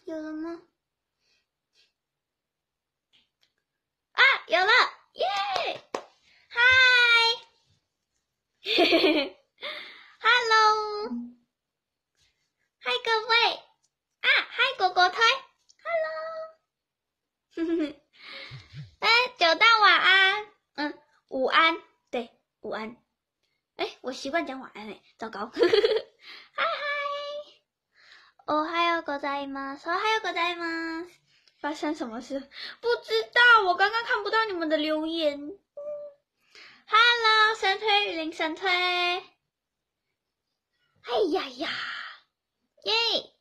有了吗？啊，有了，耶！嗨，嘿嘿嘿 ，Hello，嗨各位，啊，嗨果果推 ，Hello，哼哼，哎，九蛋晚安，午安，对，午安，哎，我习惯讲晚安哎，糟糕，嗨嗨，哦嗨哟ございます，哦嗨哟ございます，发生什么事？不知道，我刚刚看不到你们的留言。Hello， 神推雨林神推，哎呀呀，耶！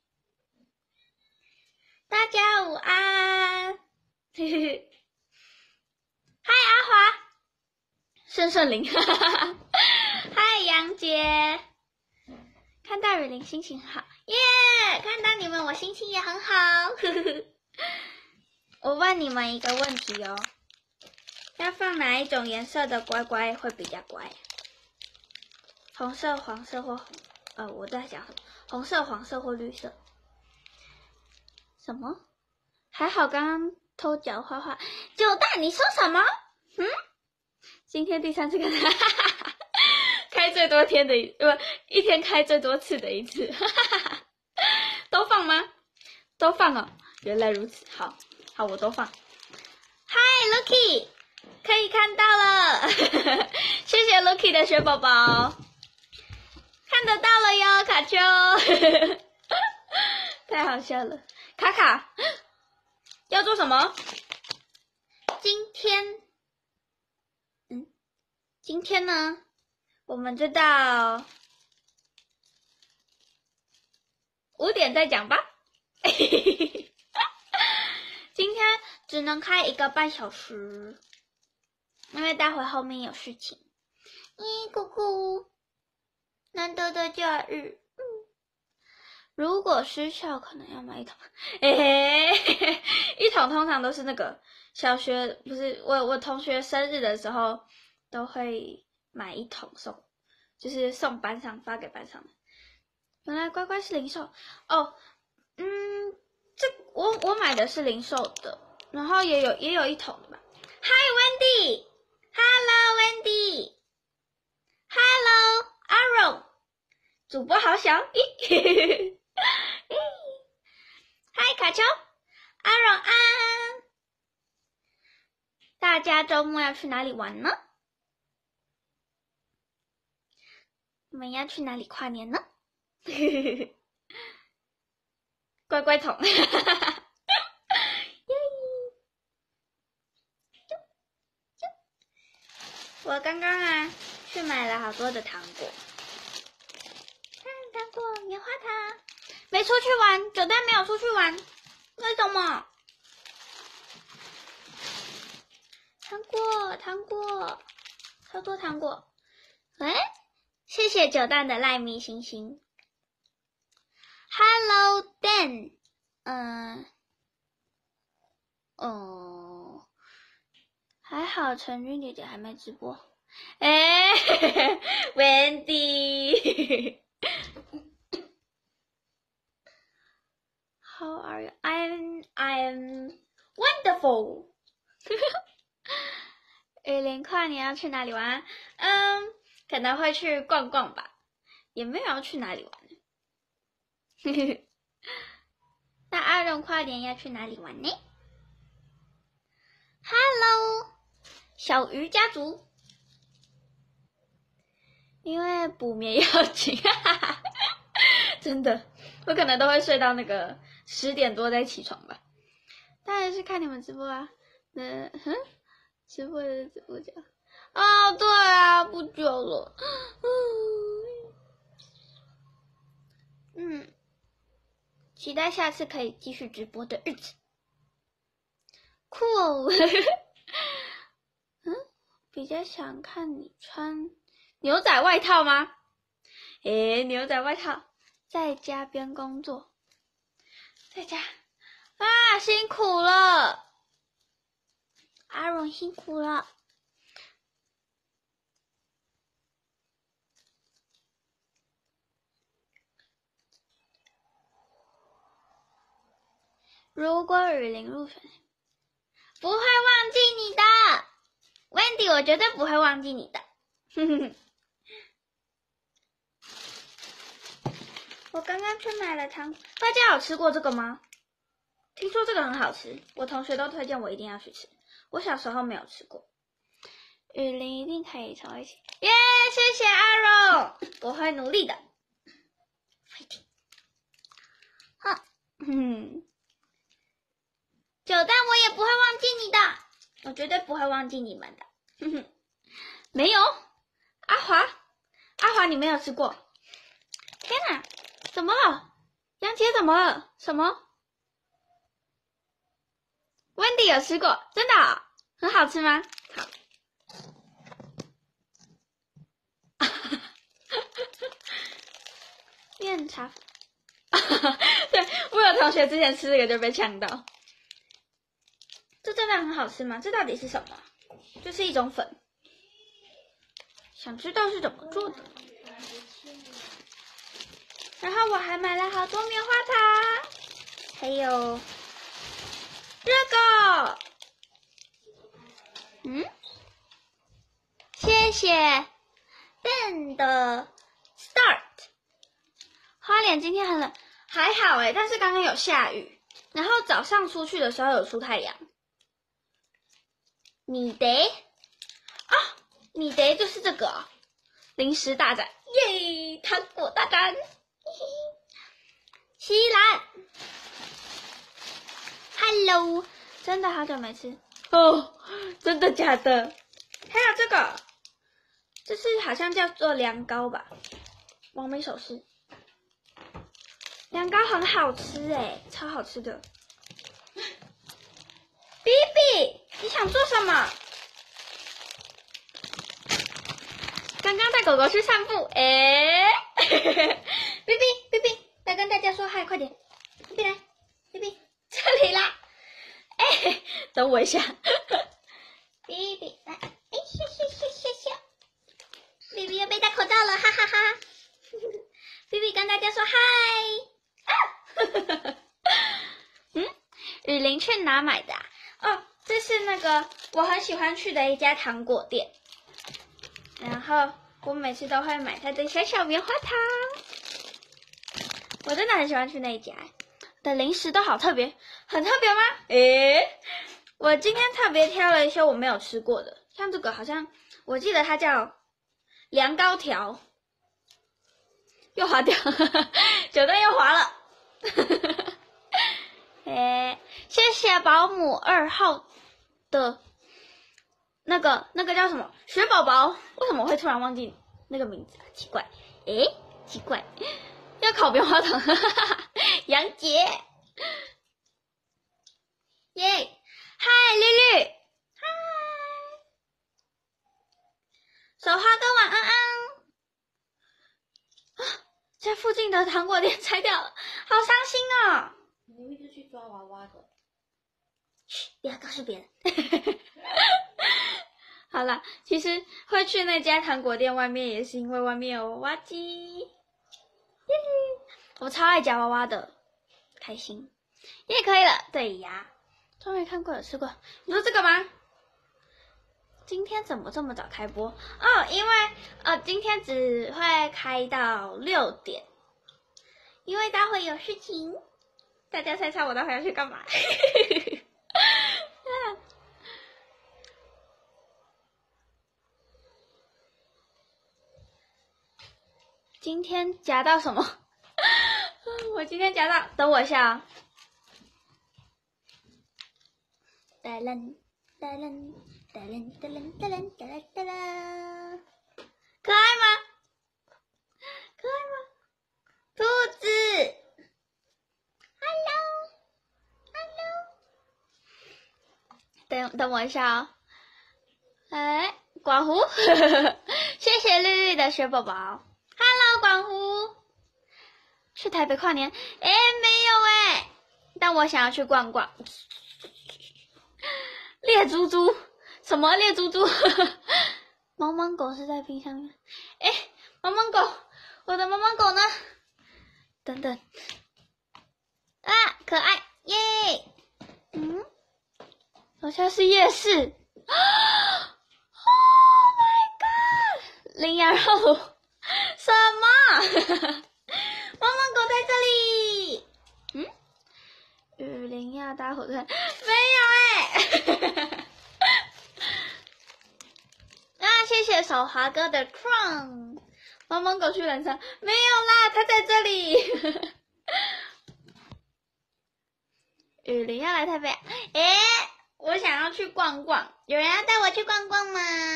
大家午安，嘿嘿嘿，嗨阿华，顺顺林，哈哈哈，嗨杨杰，看到雨林心情好，耶！看到你们我心情也很好，呵呵呵。我问你们一个问题哦，要放哪一种颜色的乖乖会比较乖？红色、黄色或我在讲什么？红色、黄色或绿色？什么？还好刚刚偷脚画画。九蛋，你说什么？今天第3次看他，哈哈哈，开最多天的一天开最多次的一次，哈哈哈。都放吗？都放哦，原来如此。好，我都放。嗨 ，Lucky， 可以看到了，谢谢 Lucky 的雪宝宝，看得到了哟，卡丘，太好笑了。卡卡要做什么？今天呢，我们就到5点再讲吧。今天只能开1个半小时，因为待会后面有事情。姑姑，难得的假日，如果失效，可能要买1桶。1桶通常都是那个小学，不是我同学生日的时候都会买1桶送，就是送班上发给班上的。原来乖乖是零售哦，我买的是零售的，然后也有1桶的吧。Hi Wendy，Hello Wendy，Hello Aaron， 主播好小，咦，嗨卡丘，阿荣安，大家周末要去哪里玩呢？你们要去哪里跨年呢？乖乖桶，我刚刚去买了好多的糖果，糖果棉花糖，没出去玩，九蛋没有出去玩，为什么？糖果，超多糖果，谢谢九蛋的赖咪星星。Hello Dan， 还好陈君姐姐还没直播。Wendy， How are you? I'm wonderful. 雨林跨年要去哪里玩？可能会去逛逛吧，也没有要去哪里玩。那阿荣跨年要去哪里玩呢 ？Hello， 小鱼家族，因为补眠要紧，真的，我可能都会睡到那个10点多再起床吧。当然是看你们直播啊，直播的直播间。哦，对啊，不久了，期待下次可以继续直播的日子。酷哦，比较想看你穿牛仔外套吗？牛仔外套，在家边工作，在家啊，辛苦了，阿荣辛苦了。 如果雨林入选，不会忘记你的 ，Wendy， 我绝对不会忘记你的。我刚刚去买了糖，大家有吃过这个吗？听说这个很好吃，我同学都推荐我一定要去吃。我小时候没有吃过。雨林一定可以成为一起，耶！谢谢阿荣，我会努力的。好，九蛋我也不会忘记你的，我绝对不会忘记你们的。没有，阿华你没有吃过？天哪，怎么了？杨姐怎么了？什么 ？Wendy 有吃过，真的哦，很好吃吗？好。面茶，对，我有同学之前吃这个就被呛到。这真的很好吃吗？这到底是什么？这是一种粉，想知道是怎么做的。然后我还买了好多棉花糖，还有这个，谢谢 Ben 的 Start。花莲今天很冷，还好诶，但是刚刚有下雨，然后早上出去的时候有出太阳。米德啊，米德就是这个、哦、零食大战，耶！糖果大战，嘿嘿。西兰 ，Hello， 真的好久没吃哦，真的假的？还有这个，这是好像叫做凉糕吧？完美手势。凉糕很好吃诶，超好吃的。比比，你想做什么？刚刚带狗狗去散步，比比，来跟大家说嗨，快点，比比来，比比这里啦，等我一下，比比来，笑，比比又被戴口罩了，哈哈哈，比比跟大家说嗨。雨林去哪买的啊？哦，这是那个我很喜欢去的一家糖果店，然后我每次都会买它的小小棉花糖，我真的很喜欢去那一家的零食都好特别，很特别吗？我今天特别挑了一些我没有吃过的，像这个好像我记得它叫凉糕条，又滑掉，九段又滑了。谢谢保姆2号的那个叫什么雪宝宝？为什么会突然忘记那个名字啊？奇怪，奇怪，要烤棉花糖，杨杰，耶，嗨，绿绿，嗨，手花哥晚安。这附近的糖果店拆掉了，好伤心哦。 你明明就去抓娃娃的。 嘘，不要告诉别人。好啦，其实会去那家糖果店外面也是因为外面有娃娃机。我超爱夹娃娃的，开心。也可以了，对呀。终于看过有吃过，你说这个吗？今天怎么这么早开播？哦，因为今天只会开到6点，因为待会有事情。大家猜猜我待会要去干嘛？今天夹到什么？我今天夹到，等我一下啊、哒楞哒楞哒楞哒楞哒楞哒楞哒楞，可爱吗？可爱吗？兔子 ，Hello， 等我一下哦。广湖，谢谢绿绿的雪宝宝。Hello， 广湖，去台北跨年？没有但我想要去逛逛。猎猪猪，什么猎猪猪？毛毛狗是在冰箱里面。毛毛狗，我的毛毛狗呢？等等，可爱耶！ 楼下是夜市。Oh my god！ 羚羊肉炉，什么？猫猫狗在这里。雨林要搭火车，没有啊，谢谢手滑哥的 crown。猫猫狗去人山，没有啦，它在这里。雨林要来台北，我想要去逛逛，有人要带我去逛逛吗？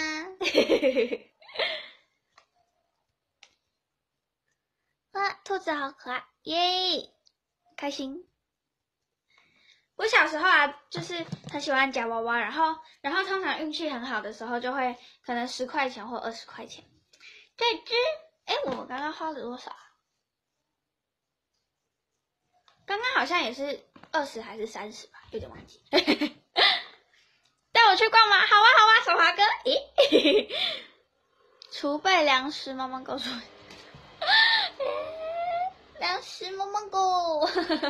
哇，兔子好可爱，耶，开心。我小时候啊，就是很喜欢夹娃娃，然后通常运气很好的时候，就会可能10块钱或20块钱。这只，我刚刚花了多少啊？刚刚好像也是20还是30吧，有点忘记。带我去逛吗？好啊好啊，手滑哥。储备粮食，猫猫狗说。粮食，猫猫狗。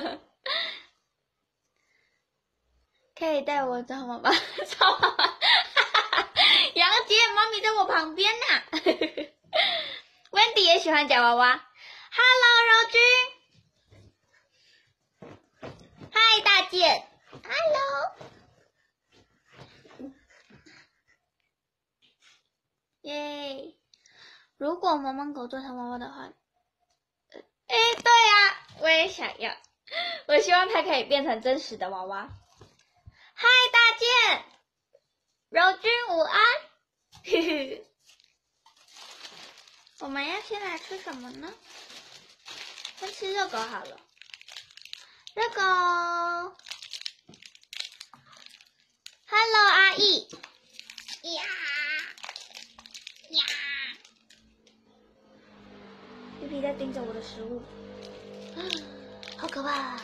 可以带我找妈妈，找妈妈。杨姐，妈咪在我旁边呢。Wendy 也喜欢夹娃娃。Hello， 柔君。嗨，大姐。Hello。耶！如果萌萌狗做成娃娃的话，对呀，我也想要。我希望它可以变成真实的娃娃。嗨，大健，柔君午安。我们要先来吃什么呢？先吃热狗好了。热狗 ，Hello， 阿义。呀呀！皮皮在盯着我的食物，好可怕！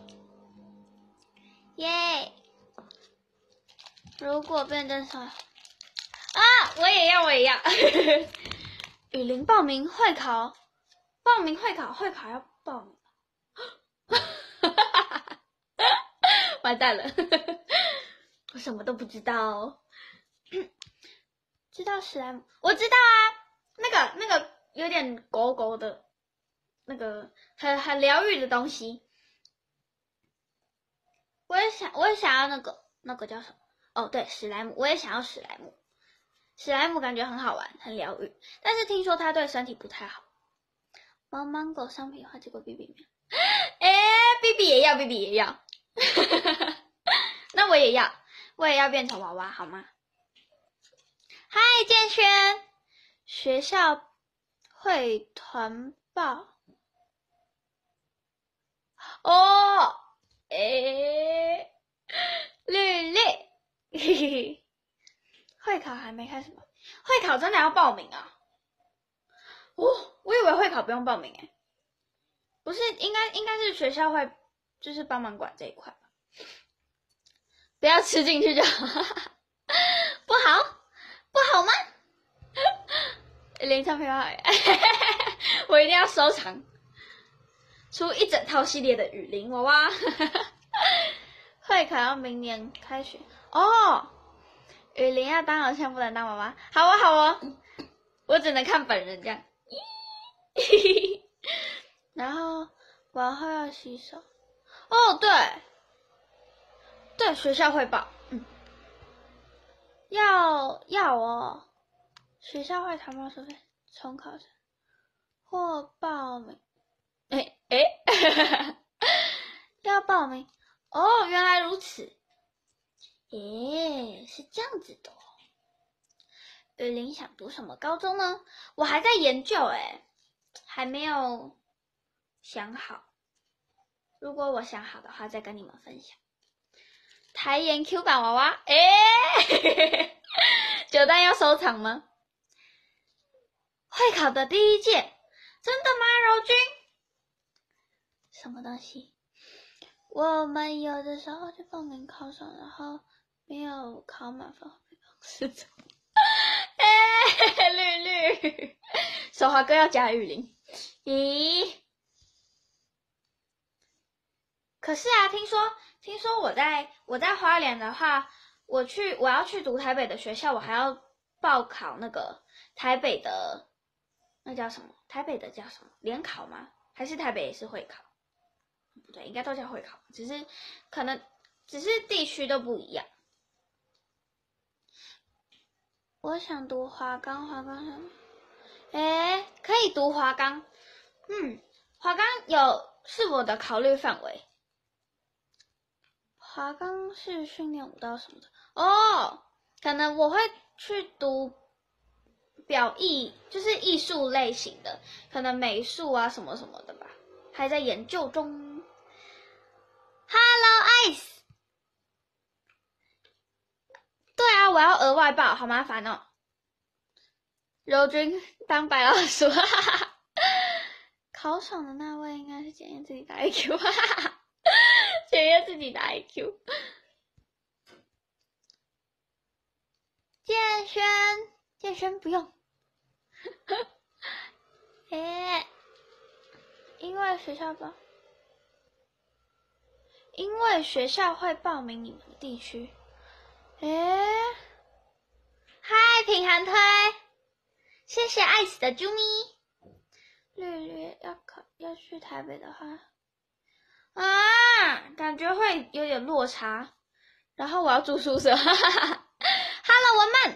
耶！如果变真实啊，我也要。雨林报名会考，会考要报名。完蛋了，我什么都不知道。知道史莱姆？我知道啊，那个有点狗狗的，那个很疗愈的东西。我也想要那个叫什么？哦，对，史莱姆，我也想要史莱姆。史莱姆感觉很好玩，很疗愈，但是听说它对身体不太好。猫猫狗商品化，结果 BB 没有。BB 也要。那我也要变成娃娃好吗？嗨，建轩，学校会团报。哦，绿绿。会考还没开始吗？会考真的要报名啊？我以为会考不用报名不是，应该是学校会就是帮忙管这一块吧？不要吃进去就好。不好吗？连唱片好，我一定要收藏，出一整套系列的雨林娃娃。会考要明年开学哦。雨林要当偶像，不能当娃娃。好哦，我只能看本人这样。然后晚后要洗手。哦，对，学校汇报。要哦。学校会谈报收费，重考生或报名。要报名哦，原来如此。是这样子的哦。雨林想读什么高中呢？我还在研究还没有想好。如果我想好的话，再跟你们分享。台研 Q 版娃娃，9单要收藏吗？会考的第一届，真的吗，柔君？什么东西？我们有的时候就报名考场，然后没有考满分会被老师走。绿绿，手滑哥要加雨林。咦？可是啊，听说我在花莲的话， 我要去读台北的学校，我还要报考那个台北的那叫什么？台北的叫什么？联考吗？还是台北也是会考？不对，应该都叫会考，只是地区都不一样。我想读华冈可以读华冈，华冈是我的考虑范围。华冈是训练舞蹈什么的哦，可能我会去读表艺，就是艺术类型的，可能美术啊什么什么的吧，还在研究中。Hello Ice， 对啊，我要额外报，好麻烦哦。柔君当白老鼠，哈哈哈。考爽的那位应该是检验自己的 IQ， 哈哈哈。检验自己的 IQ。建轩不用。因为学校会报名你们的地区。嗨，品涵推，谢谢爱死的啾咪。略要去台北的话，感觉会有点落差。然后我要住宿舍，哈哈哈。Hello， 文曼，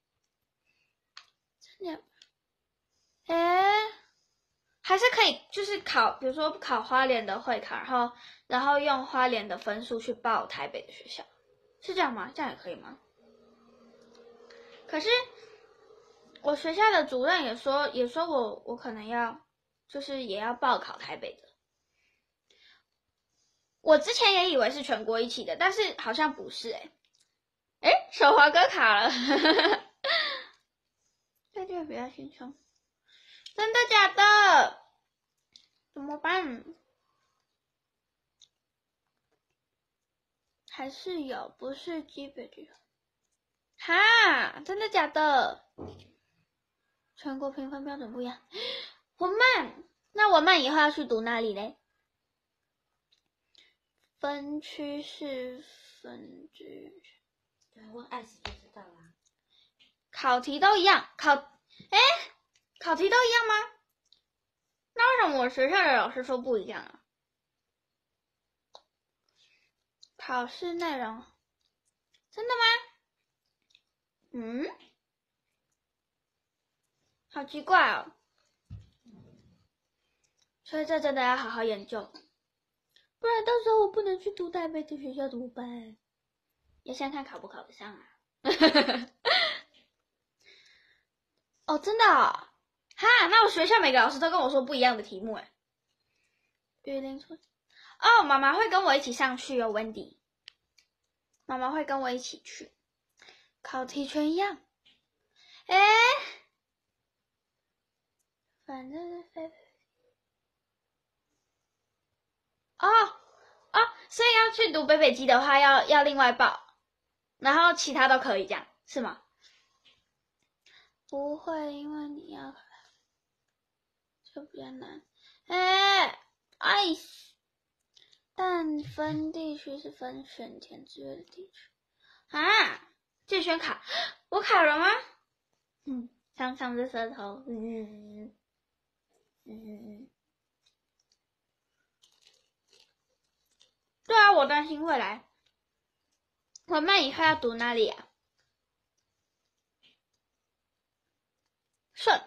真的，还是可以，就是比如说考花莲的会考，然后用花莲的分数去报台北的学校，是这样吗？这样也可以吗？可是我学校的主任也说我可能要，就是也要报考台北的。我之前也以为是全国一起的，但是好像不是手滑哥卡了，对这个比较轻松。真的假的？怎么办？还是有，不是基本的。哈，真的假的？全国评分标准不一样。文曼，那文曼以后要去读哪里嘞？分区是分区。 对，问艾斯就知道啦。 考题都一样，考题都一样吗？那为什么我学校的老师说不一样啊？考试内容，真的吗？好奇怪哦。所以这真的要好好研究，不然到时候我不能去读台北的学校怎么办？要先看考不考得上啊。哦，真的哦？哈，那我学校每个老师都跟我说不一样的题目雨林出哦，妈妈会跟我一起上去哦 ，Wendy。妈妈会跟我一起去，考题全一样。反正是所以要去读北北基的话要另外报，然后其他都可以这样，是吗？不会，因为你要就比较难。但分地区是分选填志愿的地区建选卡，我考了吗？长长的舌头，对啊，我担心会来。我们以后要读哪里啊？顺，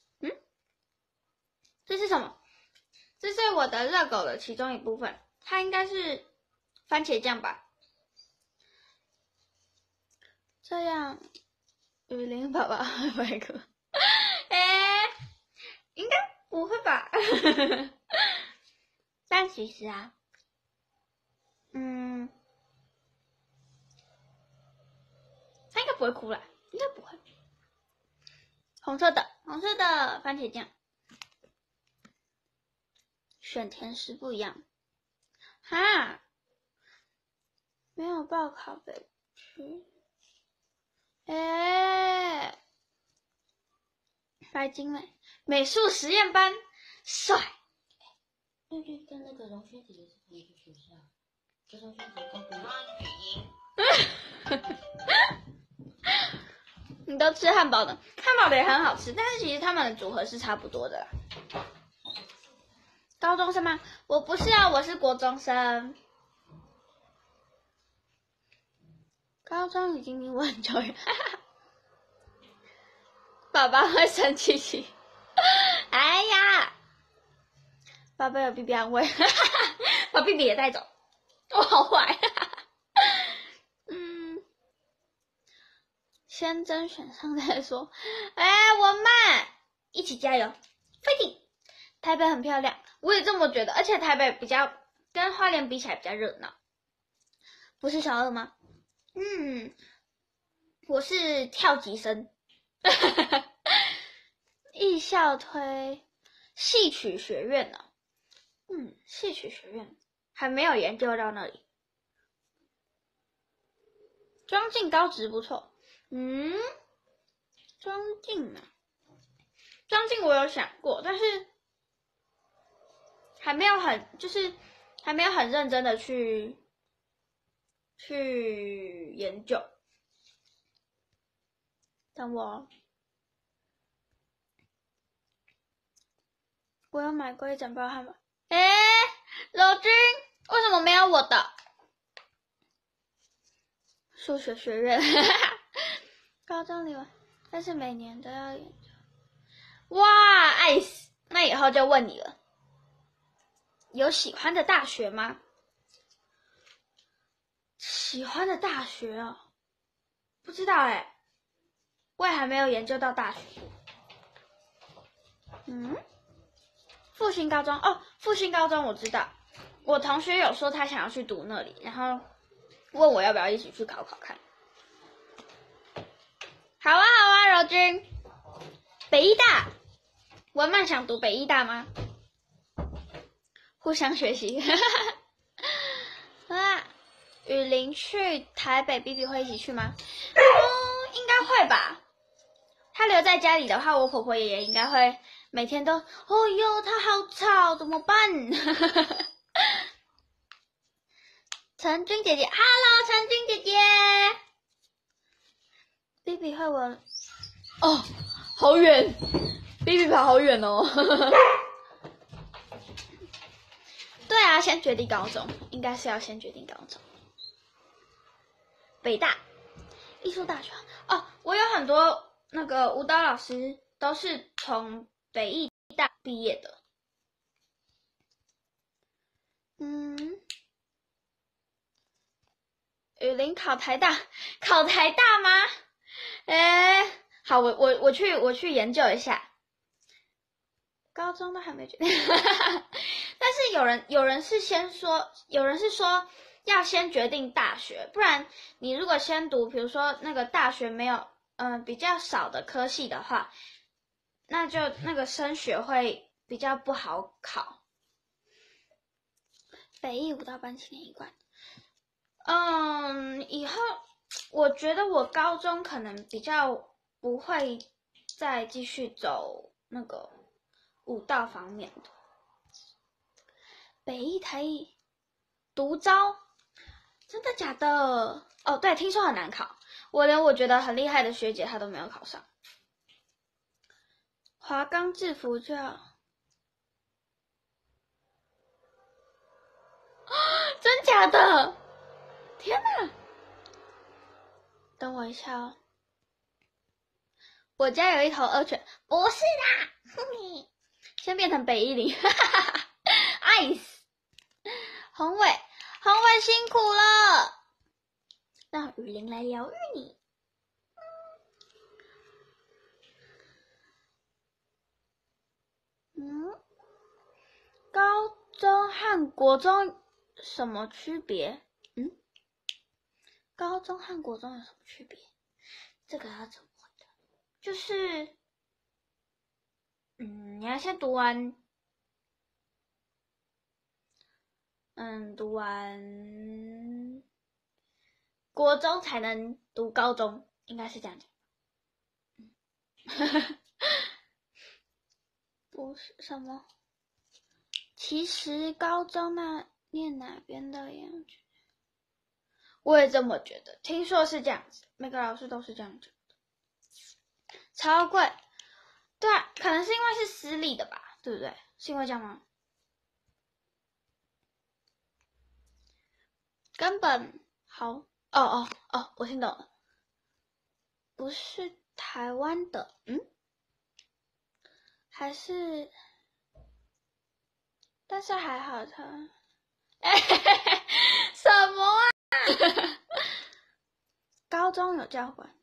这是什么？这是我的热狗的其中一部分，它应该是番茄酱吧？这样，雨林宝宝会白哥，应该不会吧？但其实啊，他应该不会哭啦，应该不会。红色的番茄酱，选填时不一样。没有报考北区。白金美术实验班，帅。 绿绿跟那个荣轩姐姐是同一个学校，可是荣轩姐姐跟不一样。 你都吃汉堡的，汉堡的也很好吃，但是其实他们的组合是差不多的啦。高中生吗？我不是啊，我是国中生。高中已经离我很久远，爸爸会生气。哎呀，爸爸有 BB 安慰，把 BB 也带走，我好坏。先甄选上再说。哎，文曼，一起加油 ，fighting！ 台北很漂亮，我也这么觉得，而且台北比较跟花莲比起来比较热闹。不是小二吗？我是跳级生。艺校推戏曲学院呢、戏曲学院还没有研究到那里。庄敬高职不错。庄敬啊，庄敬我有想过，但是还没有很认真的去研究。等我，我有买过一整包汉堡。罗君，为什么没有我的？数学学院，高中里面，但是每年都要研究。哇，爱死！那以后就问你了，有喜欢的大学吗？喜欢的大学哦，不知道哎，我也还没有研究到大学。复兴高中哦，复兴高中我知道，我同学有说他想要去读那里，然后问我要不要一起去考考看。好啊好啊，柔君，北医大，文曼想读北医大吗？互相学习。啊，雨林去台北 ，BB 会一起去吗？应该会吧。他留在家里的话，我婆婆爷爷应该会每天都，哦哟，他好吵，怎么办？陈君姐姐 ，Hello， 陈君姐姐 ，BB 会闻，哦，好远 ，BB 跑好远哦。对啊，先决定高中，应该是要先决定高中。北大，艺术大学哦，我有很多那个舞蹈老师都是从北艺大毕业的。雨林考台大，考台大吗？好，我去研究一下。高中都还没决定，但是有人是说要先决定大学，不然你如果先读，比如说那个大学没有比较少的科系的话，那就那个升学会比较不好考。北艺舞蹈班青年一贯。以后我觉得我高中可能比较不会再继续走那个舞蹈方面的。北艺台艺独招，真的假的？哦，对，听说很难考，连我觉得很厉害的学姐她都没有考上。华冈制服就要，真假的？天哪！等我一下哦。我家有一头恶犬，不是啦，先变成北一零，爱死！宏伟辛苦了，让雨林来疗愈你。高中和国中什么区别？高中和国中有什么区别？这个要怎么回答？就是，你要先读完，读完国中才能读高中，应该是这样讲。不是什么？其实高中念哪边的样子？ 我也这么觉得，听说是这样子，每个老师都是这样讲的，超贵。对啊，可能是因为是私立的吧，对不对？是因为这样吗？根本好，我听懂了，不是台湾的，还是，但是还好他，什么啊？高中有教官，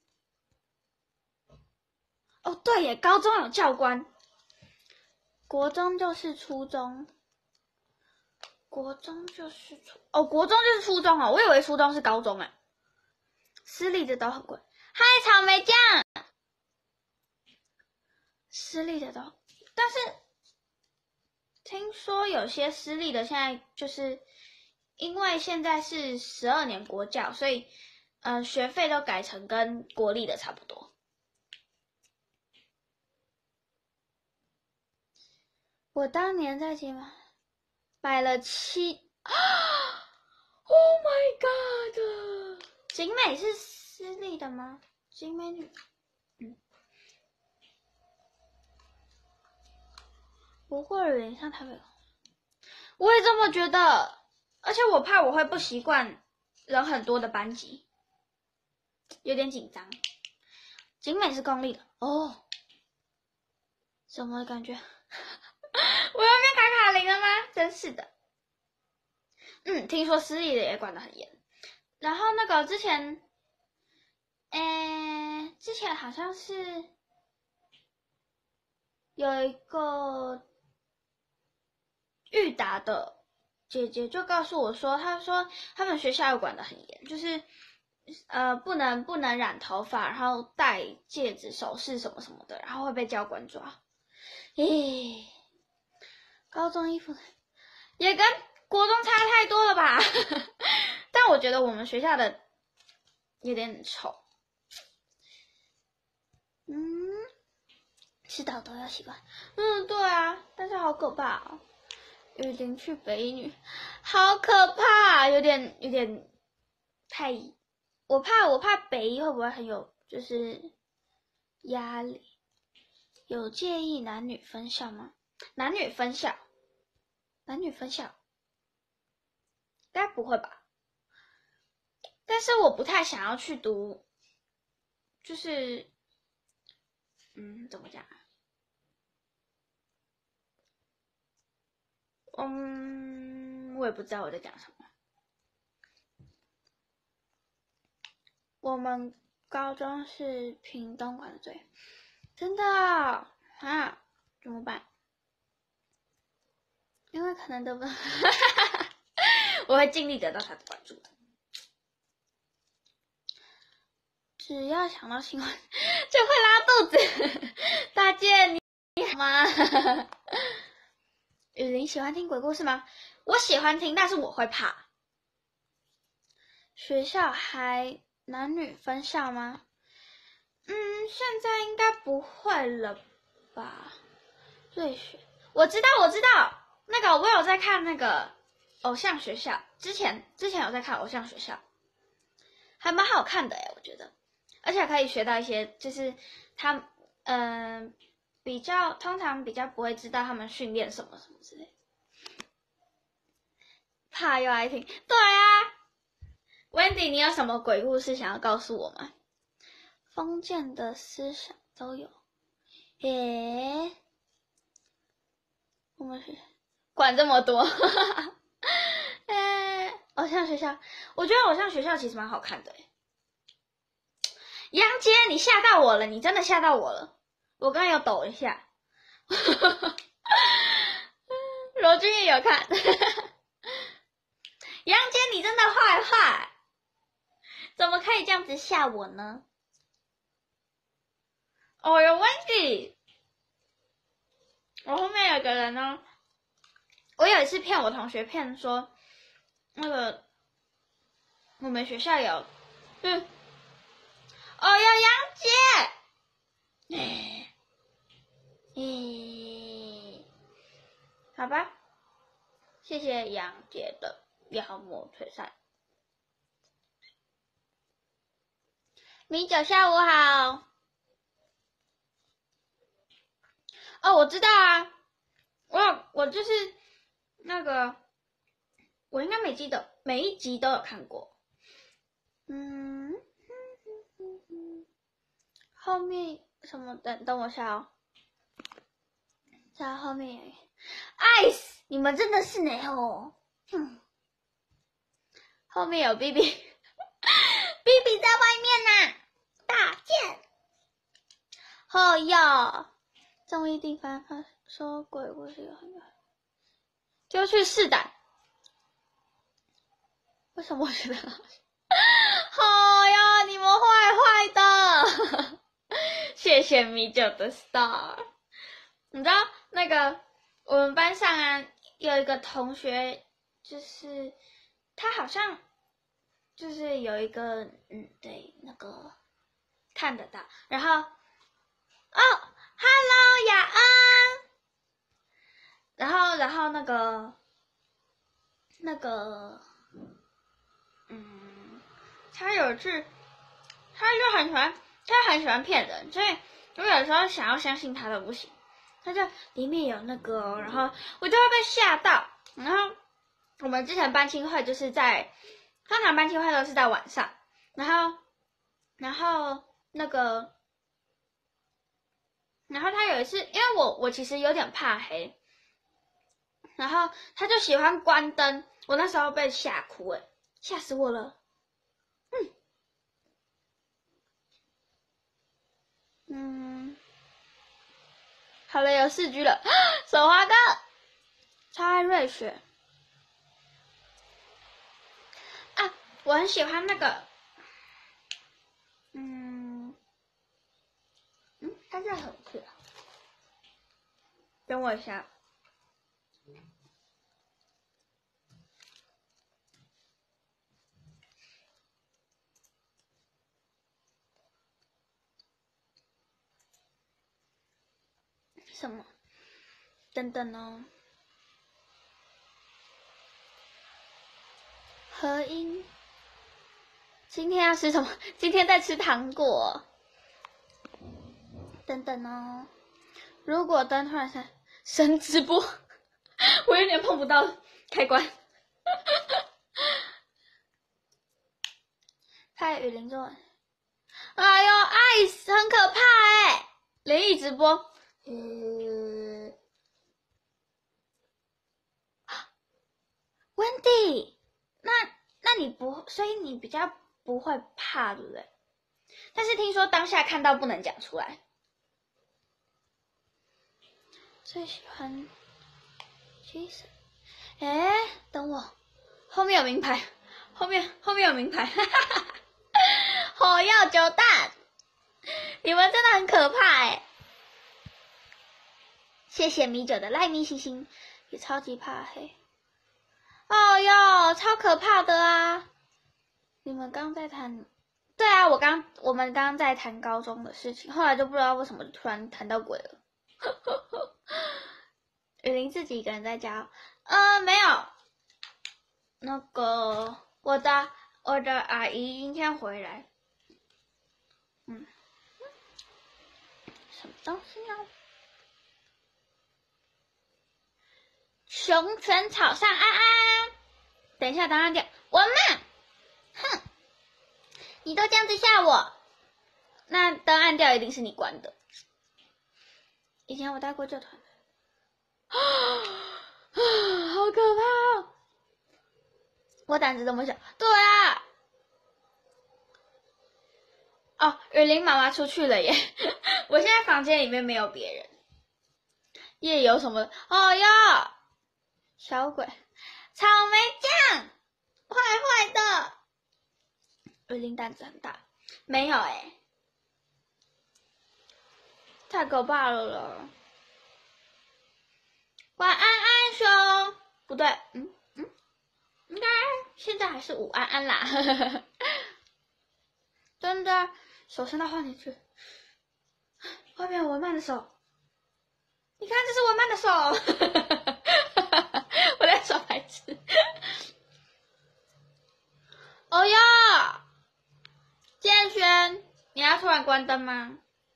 哦对耶，高中有教官，国中就是初中，国中就是初中哦，我以为初中是高中哎，私立的都很贵。嗨，草莓酱，私立的都，但是听说有些私立的现在就是因为现在是12年国教，所以学费都改成跟国立的差不多。我当年在金马买了，Oh my god！ 景美是私立的吗？景美女，不会有点像台北，我也这么觉得，而且我怕我会不习惯人很多的班级，有点紧张。景美是公立的哦，怎么感觉？我要变卡卡琳了吗？真是的。听说私立的也管得很严。然后那个之前好像是有一个裕达的姐姐就告诉我说，她说他们学校又管得很严，就是不能染头发，然后戴戒指、首饰什么什么的，然后会被教官抓。咦，高中衣服也跟国中差太多了吧？但我觉得我们学校的有点丑。迟早都要习惯。对啊，但是好可怕哦。雨林去北一女，好可怕，有点太，我怕北一会不会很有就是压力？有介意男女分校吗？男女分校，该不会吧？但是我不太想要去读，就是怎么讲？我也不知道我在讲什么。我们高中是屏东管的最，真的啊？怎么办？因为可能得不到，我会尽力得到他的关注的。只要想到新闻就会拉肚子。大姐，你好吗？雨林喜欢听鬼故事吗？我喜欢听，但是我会怕。学校还男女分校吗？现在应该不会了吧？对，我知道，那个我有在看那个偶像学校，之前有在看偶像学校，还蛮好看的哎，我觉得，而且可以学到一些，就是他通常比较不会知道他们训练什么什么之类的。怕又爱听，对啊。Wendy，你有什么鬼故事想要告诉我吗？封建的思想都有，我们是管这么多。偶像学校，我觉得偶像学校其实蛮好看的。杨杰，你吓到我了，你真的吓到我了，我刚刚有抖一下。罗君也有看。杨杰，你真的坏坏，怎么可以这样子吓我呢？哦哟 ，Wendy，我后面有个人呢，我有一次骗我同学骗说，那个我们学校有，哦哟，杨杰，好吧，谢谢杨杰的妖魔吹散。 米酒下午好。哦，我知道啊，我就是那个，我应该每一集都有看过。后面什么？等我下哦。在后面有，ice， 你们真的是呢哦。后面有 BB， BB 在外面呢，大剑。哦哟，综艺地方说鬼故事有很多，就去试胆。为什么我觉得很好笑？好呀，你们坏坏的。谢谢米酒的 star。你知道那个我们班上啊，有一个同学，就是他好像就是有一个对，那个看得到，然后，Hello 雅安，然后那个他有次他很喜欢骗人，所以我有时候想要相信他都不行。他就里面有那个，然后我就会被吓到。然后我们之前班庆会就是通常班庆会都是在晚上，然后他有一次，因为我其实有点怕黑，然后他就喜欢关灯，我那时候被吓哭，吓死我了。好了，有4G 了，手滑哥，超爱瑞雪啊！我很喜欢那个，他在很酷，等我一下。什么？等等哦。合音。今天要吃什么？今天在吃糖果。等等哦。如果灯突然神直播，我有点碰不到开关。派雨林中文。哎呦，ice 很可怕连续直播。Wendy， 那你不，所以你比较不会怕，对不对？但是听说当下看到不能讲出来。最喜欢 Jason， 等我，后面有名牌，后面有名牌，火药酒弹，你们真的很可怕谢谢米酒的赖咪星星，也超级怕黑。哦哟，超可怕的啊！你们刚在谈，对啊，我们刚在谈高中的事情，后来就不知道为什么就突然谈到鬼了。雨林自己一个人在家，没有，那个我的阿姨今天回来，什么东西呢？熊犬草上安安，等一下，当然点我嘛，哼，你都这样子吓我，那灯暗掉一定是你关的。以前我带过这团。好可怕我胆子这么小。对啊。雨林妈妈出去了耶。我现在房间里面没有别人。夜游什么的。哦哟，小鬼，草莓酱，坏坏的。雨林胆子很大。没有太可怕了。晚安安熊，不对，应该现在还是午安安啦。真的，手伸到画面去，外面有文曼的手，你看这是文曼的手。我在耍白痴。哦呀，建轩， 关灯吗？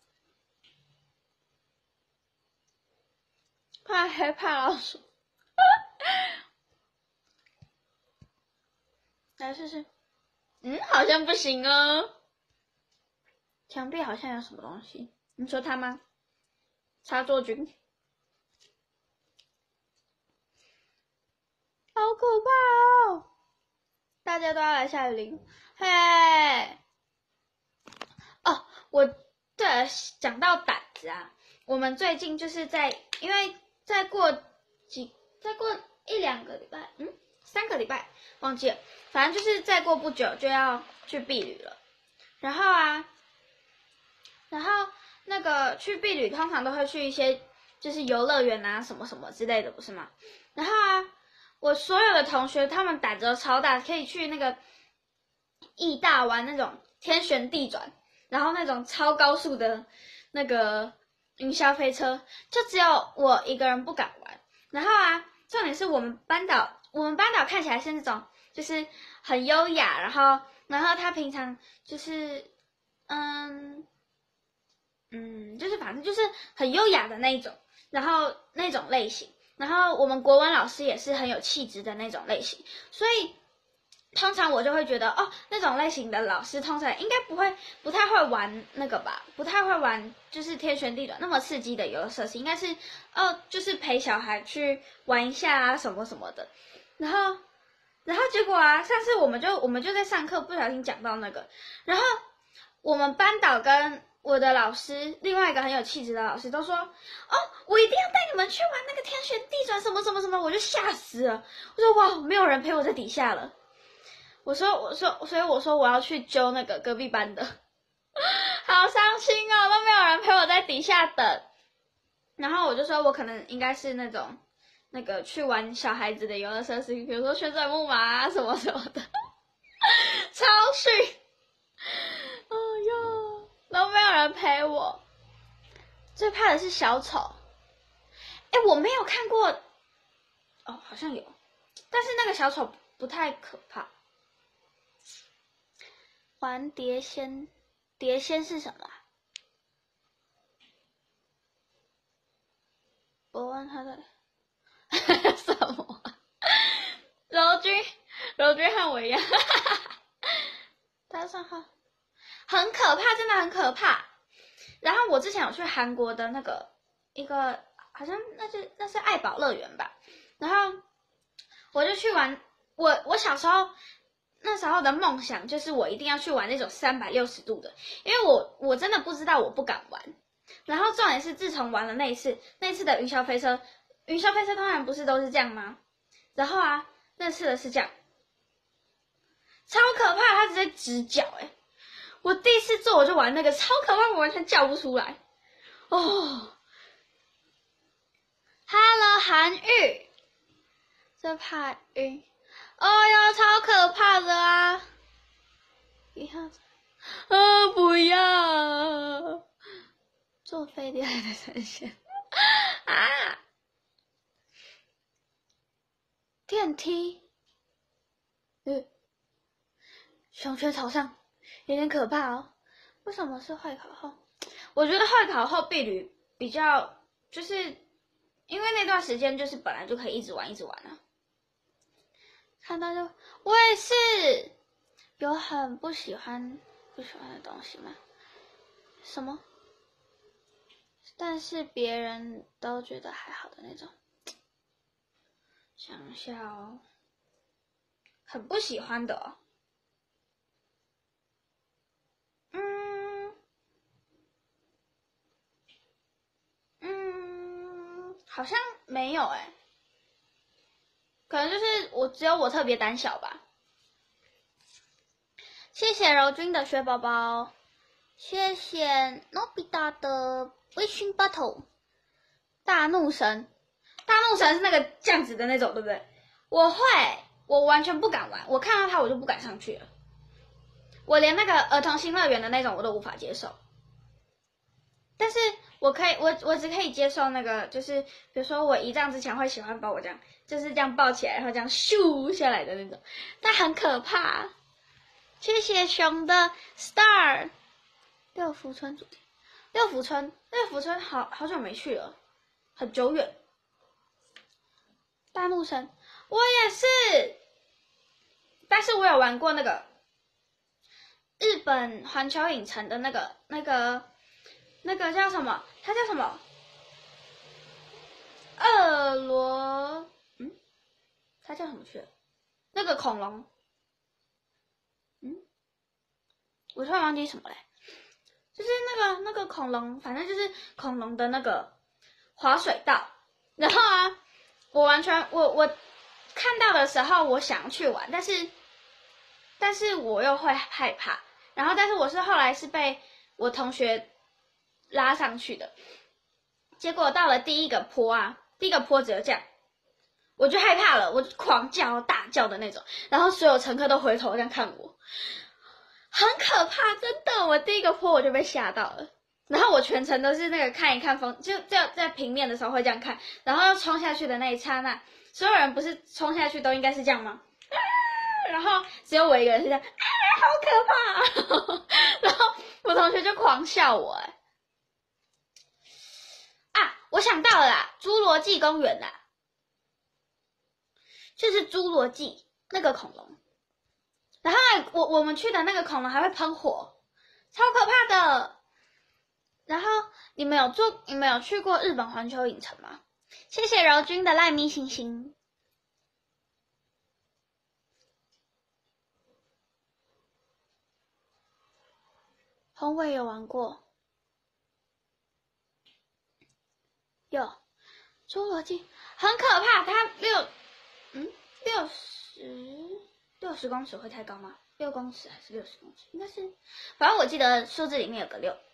怕黑怕老鼠。来试试。好像不行哦。墙壁好像有什么东西，你说它吗？插座君。好可怕哦！大家都要来夏雨林，嘿！哦，对了，讲到胆子啊，我们最近就是因为再过一两个礼拜，3个礼拜忘记了，反正就是再过不久就要去避旅了。然后那个去避旅通常都会去一些就是游乐园啊什么什么之类的，不是吗？然后我所有的同学他们胆子都超大，可以去那个义大玩那种天旋地转，然后那种超高速的那个云霄飞车，就只有我一个人不敢玩。然后重点是我们班导看起来是那种就是很优雅，然后他平常就是就是反正就是很优雅的那一种，然后那种类型。然后我们国文老师也是很有气质的那种类型，所以通常我就会觉得那种类型的老师通常应该不太会玩那个吧，不太会玩就是天旋地转那么刺激的游乐设施，应该是就是陪小孩去玩一下啊什么什么的。然后结果上次我们就在上课不小心讲到那个，然后我们班导跟我的老师，另外一个很有气质的老师都说，我一定要带你们去玩那个天旋地转什么什么什么，我就吓死了。我说哇，没有人陪我在底下了。所以我说我要去揪那个隔壁班的，好伤心哦，都没有人陪我在底下等。然后我就说我可能应该是那种那个去玩小孩子的游乐设施，比如说旋转木马啊什么什么的，超逊。哎呦，都没有人陪我。最怕的是小丑。我没有看过，好像有，但是那个小丑不太可怕。玩碟仙，碟仙是什么？我问他的什么？柔君和我一样，他上号很可怕，真的很可怕。然后我之前有去韩国的那个一个，好像那是爱宝乐园吧，然后我就去玩。我小时候那时候的梦想就是我一定要去玩那种360度的，因为我真的不知道我不敢玩。然后重点是自从玩了那一次的云霄飞车通常不是都是这样吗？然后那次的是这样，超可怕，它直接直角我第一次做我就玩那个，超可怕，我完全叫不出来。Hello 韩愈，这怕晕。超可怕的不要坐飞碟来的神仙电梯，熊圈朝上，有点可怕哦。为什么是会考后？我觉得会考后避旅比较，就是因为那段时间就是本来就可以一直玩看到就我也是有很不喜欢的东西吗？什么？但是别人都觉得还好的那种。想一下很不喜欢的好像没有可能就是只有我特别胆小吧。谢谢柔君的雪宝宝，谢谢 Nobita 的微醺 battle。大怒神是那个这样子的那种，对不对？我完全不敢玩，我看到他我就不敢上去了。我连那个儿童新乐园的那种我都无法接受。但是我只可以接受那个，就是比如说我移帐之前会喜欢把我这样，就是这样抱起来，然后这样咻下来的那种，但很可怕。谢谢熊的 star， 六福村主题，六福村好久没去了，很久远。大木神，我也是，但是我有玩过那个日本环球影城的那个叫什么？它叫什么？它叫什么去了？那个恐龙，我突然忘记什么嘞，就是那个恐龙，反正就是恐龙的那个滑水道。然后啊，我看到的时候，我想去玩，但是我又会害怕。然后，但是我是后来是被我同学拉上去的，结果到了第一个坡只有这样。我就害怕了，我就狂叫大叫的那种，然后所有乘客都回头这样看我，很可怕，真的。我第一个坡我就被吓到了，然后我全程都是那个看一看风，就在平面的时候会这样看，然后要冲下去的那一刹那，所有人不是冲下去都应该是这样吗？然后只有我一个人是这样，好可怕！然后我同学就狂笑我，我想到了啦，侏罗纪公园啦。就是侏罗纪那个恐龙，然后我们去的那个恐龙还会喷火，超可怕的。然后你们有去过日本环球影城吗？谢谢柔君的赖咪星星。红尾有玩过，有侏罗纪很可怕，它60公尺会太高吗？6公尺还是60公尺？应该是，反正我记得数字里面有个6。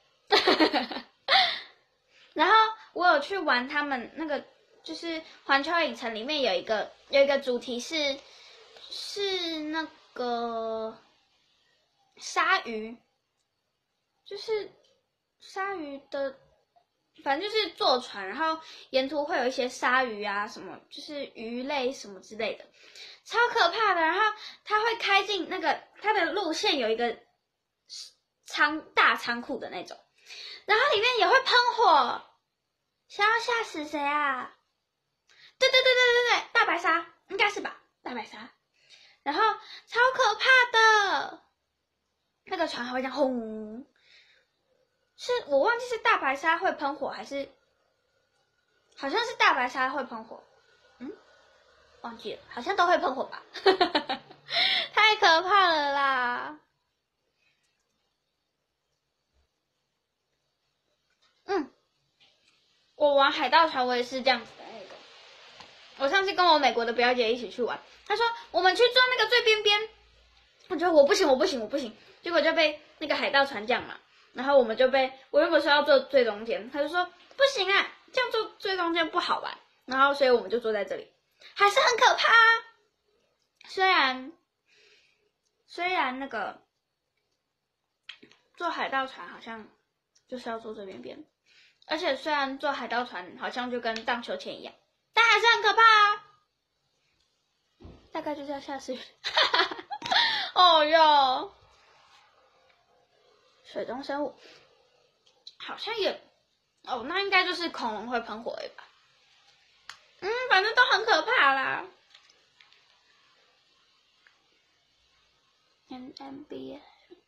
然后我有去玩他们那个，就是环球影城里面有一个主题是那个鲨鱼，就是鲨鱼的。反正就是坐船，然后沿途会有一些鲨鱼啊，什么就是鱼类什么之类的，超可怕的。然后它会开进那个它的路线有一个大仓库的那种，然后里面也会喷火，想要吓死谁啊？对，大白鲨应该是吧？大白鲨，然后超可怕的，那个船还会这样轰。是我忘记是大白鲨会喷火还是，好像是大白鲨会喷火，忘记了，好像都会喷火吧。太可怕了啦。我玩海盗船我也是这样子的那个。我上次跟我美国的表姐一起去玩，她说我们去坐那个最边边，我觉得我不行，结果就被那个海盗船降嘛。然后我原本说要坐最中间，他就说不行啊，这样坐最中间不好玩。然后所以我们就坐在这里，还是很可怕。虽然那个坐海盗船好像就是要坐最边边，而且虽然坐海盗船好像就跟荡秋千一样，但还是很可怕啊。大概就是要下死雨。哦哟。水中生物好像也，那应该就是恐龙会喷火吧。反正都很可怕啦。MBA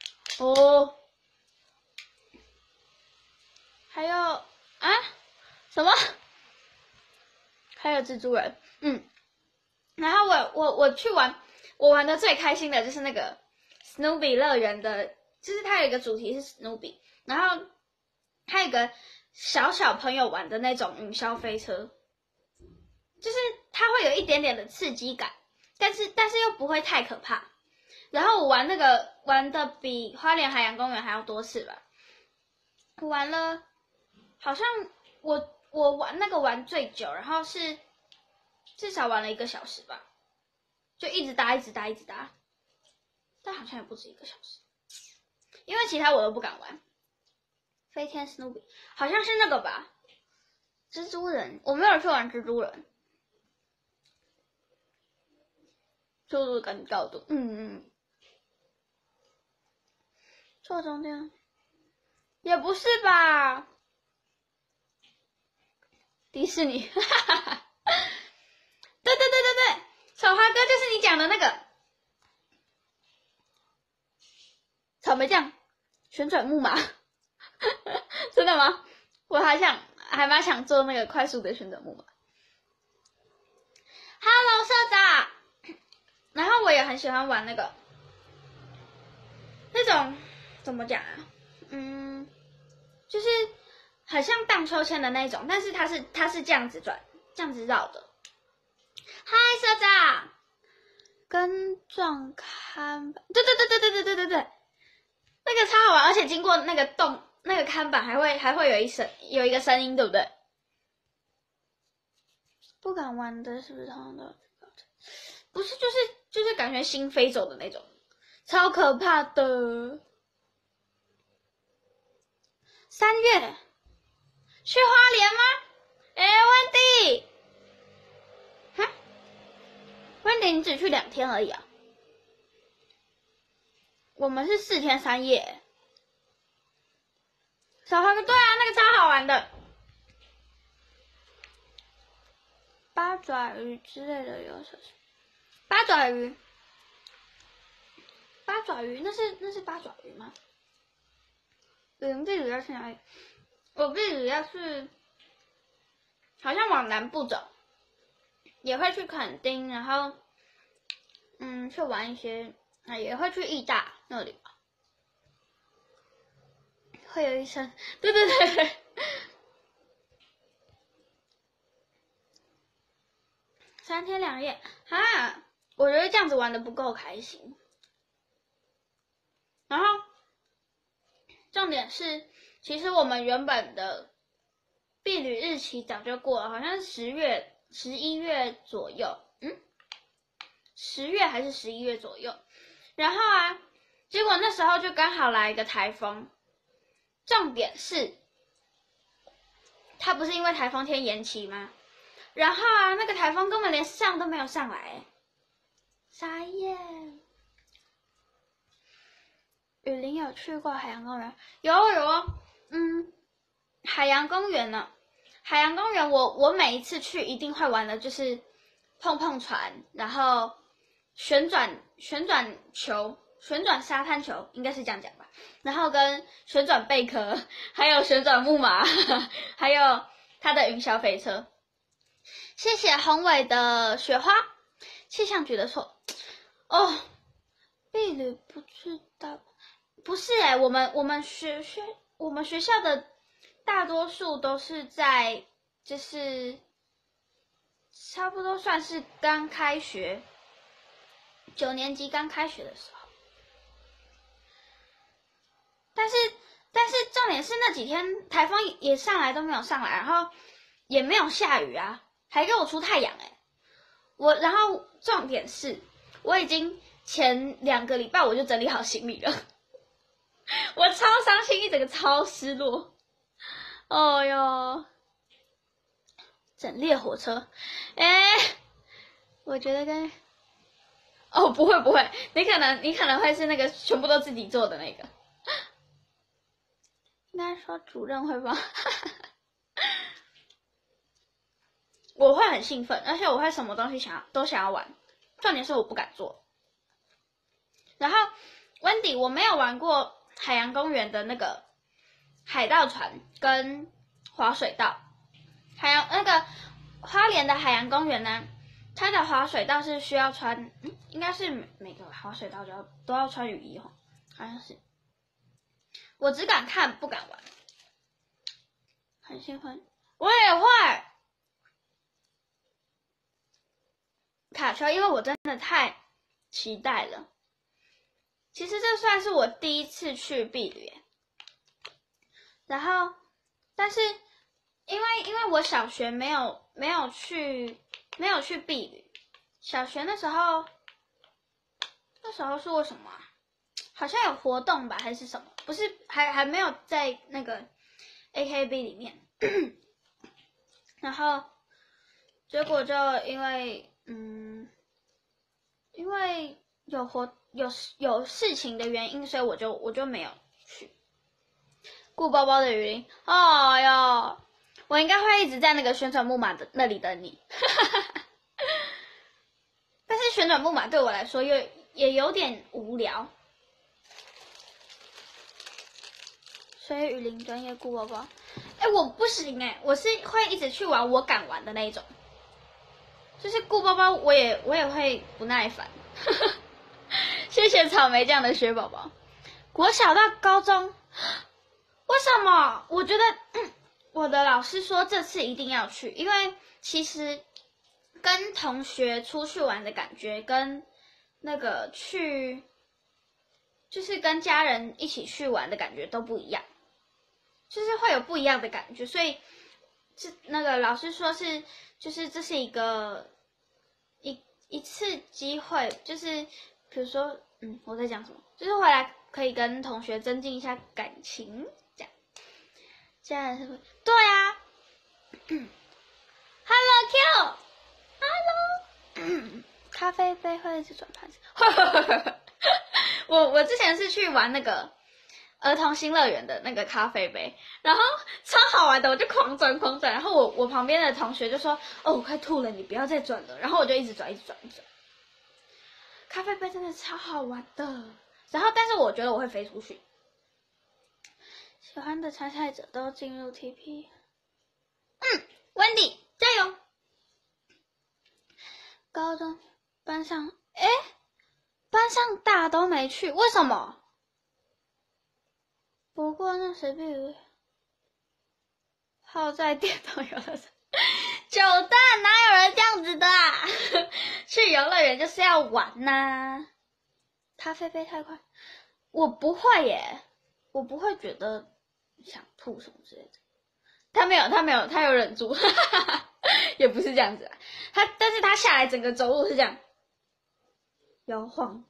还有什么？还有蜘蛛人，然后我去玩，我玩的最开心的就是那个 Snoopy 乐园的。就是它有一个主题是 Snoopy， 然后它有一个小朋友玩的那种云霄飞车，就是它会有一点点的刺激感，但是又不会太可怕。然后我玩那个玩的比花莲海洋公园还要多次吧，我玩了，好像我玩那个玩最久，然后是至少玩了1个小时吧，就一直搭，但好像也不止1个小时。因为其他我都不敢玩。飞天 Snoopy 好像是那个吧，蜘蛛人我没有去玩蜘蛛人，速度跟高度，坐中间， 也不是吧？迪士尼，哈哈哈。对，草花哥就是你讲的那个草莓酱旋转木马，真的吗？我还蛮想做那个快速的旋转木马。Hello， 社长。然后我也很喜欢玩那种怎么讲啊？就是很像荡秋千的那种，但是它是这样子转，这样子绕的。嗨，社长。跟撞看板，对，那个超好玩，而且经过那个洞，那个看板还会有一个声音，对不对？不敢玩的是不是通常都？不是，就是感觉心飞走的那种，超可怕的。3月去花莲吗？温迪，哈，温迪你只去2天而已啊。我们是4天3夜。小花哥，对啊，那个超好玩的。八爪鱼之类的有什么？八爪鱼，那是八爪鱼吗？地主要去哪里？我地主要是好像往南部走，也会去垦丁，然后去玩一些，也会去义大那里吧。会有一声，对。3天2夜，哈，我觉得这样子玩的不够开心。然后，重点是，其实我们原本的毕旅日期早就过了，好像是11月左右，10月还是11月左右。然后啊，结果那时候就刚好来一个台风。重点是，它不是因为台风天延期吗？然后啊，那个台风根本连上都没有上来，傻眼。雨林有去过海洋公园？有哦，海洋公园呢？海洋公园我每一次去一定会玩的就是碰碰船，然后旋转球、旋转沙滩球，应该是这样讲吧。然后跟旋转贝壳，还有旋转木马，还有它的云霄飞车。谢谢宏伟的雪花，气象局的错。哦，婢女不知道，不是我们学校的大多数都是在就是差不多算是刚开学，9年级刚开学的时候。但是重点是那几天台风也上来都没有上来，然后也没有下雨啊，还给我出太阳然后重点是我已经前2个礼拜我就整理好行李了，我超伤心，一整个超失落。哦哟，整列火车，我觉得不会，你可能会是那个全部都自己做的那个。应该说主任会帮，我会很兴奋，而且我会什么东西都想要玩，重点是我不敢做。然后温迪我没有玩过海洋公园的那个海盗船跟滑水道，那个花莲的海洋公园呢，它的滑水道是需要穿，应该是每个滑水道都要穿雨衣好像是。我只敢看不敢玩，很兴奋。我也会卡车，因为我真的太期待了。其实这算是我第一次去毕旅，然后但是因为我小学没有去毕旅，小学那时候是为什么啊？好像有活动吧，还是什么？不是，还没有在那个 AKB 里面。然后结果就因为有事情的原因，所以我就没有去。 顾包包的雨林，哦哟，我应该会一直在那个旋转木马的那里等你。但是旋转木马对我来说也有点无聊，所以雨林专业顾包包。哎，我不行哎，我是会一直去玩我敢玩的那一种，就是顾包包我也会不耐烦。谢谢草莓酱的雪宝宝。国小到高中，为什么？我觉得，我的老师说这次一定要去，因为其实跟同学出去玩的感觉，跟那个就是跟家人一起去玩的感觉都不一样，就是会有不一样的感觉，所以那个老师说是，就是这是一次机会，就是比如说，我在讲什么？就是回来可以跟同学增进一下感情，这样。家人是会，对啊。Hello Q，Hello，咖啡杯会一直转盘子。我之前是去玩那个儿童新乐园的那个咖啡杯，然后超好玩的，我就狂转。然后我旁边的同学就说：“哦，我快吐了，你不要再转了。”然后我就一直转。咖啡杯真的超好玩的，然后但是我觉得我会飞出去。喜欢的参赛者都进入 TP。Wendy 加油！高中班上，班上大都没去，为什么？不过那谁必须泡在电动游乐场。九蛋哪有人这样子的啊？去游乐园就是要玩呐。咖啡杯太快，我不会耶，我不会觉得想吐什么之类的。他没有，他有忍住，也不是这样子啊。但是他下来整个走路是这样摇晃。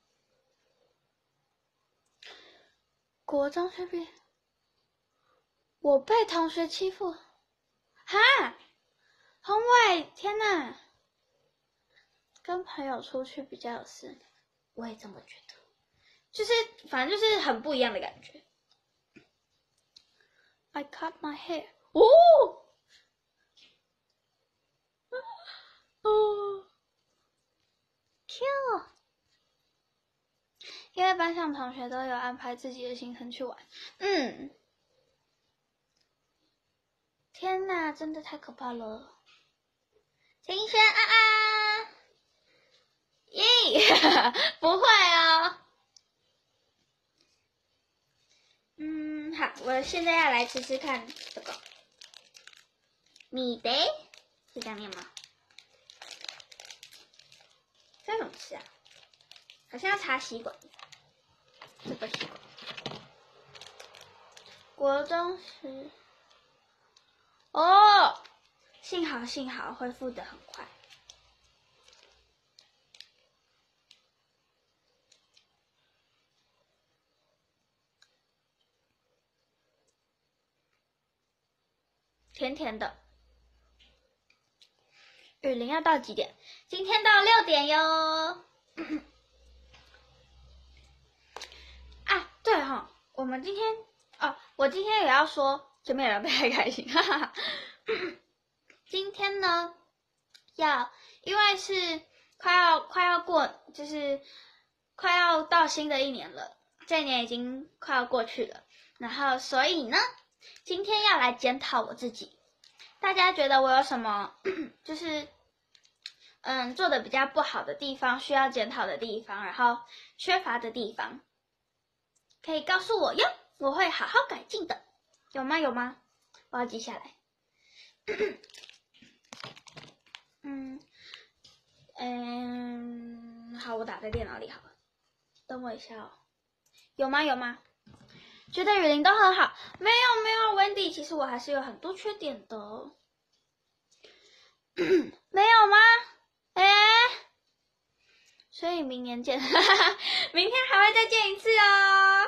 国中学毕，我被同学欺负，哈，宏伟，天哪！跟朋友出去比较有事，我也这么觉得，就是反正就是很不一样的感觉。I cut my hair， Q， 因为班上同学都有安排自己的行程去玩，天哪，真的太可怕了！晴轩耶，不会哦。好，我现在要来吃吃看这个米德，是这样念吗？这怎么吃啊？好像要插吸管。这个吸管。国中时，幸好恢复得很快。甜甜的。雨林要到几点？今天到6点哟。啊，对哈，我今天也要说，顺便聊得太开心，哈哈。今天呢，因为是快要过，就是快要到新的一年了，这一年已经快要过去了，然后所以呢，今天要来检讨我自己。大家觉得我有什么就是做的比较不好的地方，需要检讨的地方，然后缺乏的地方，可以告诉我哟，我会好好改进的。有吗？我要记下来。好，我打在电脑里好了。等我一下哦。有吗？觉得雨林都很好。没有 Wendy， 其实我还是有很多缺点的。没有吗？所以明年见。明天还会再见一次哦。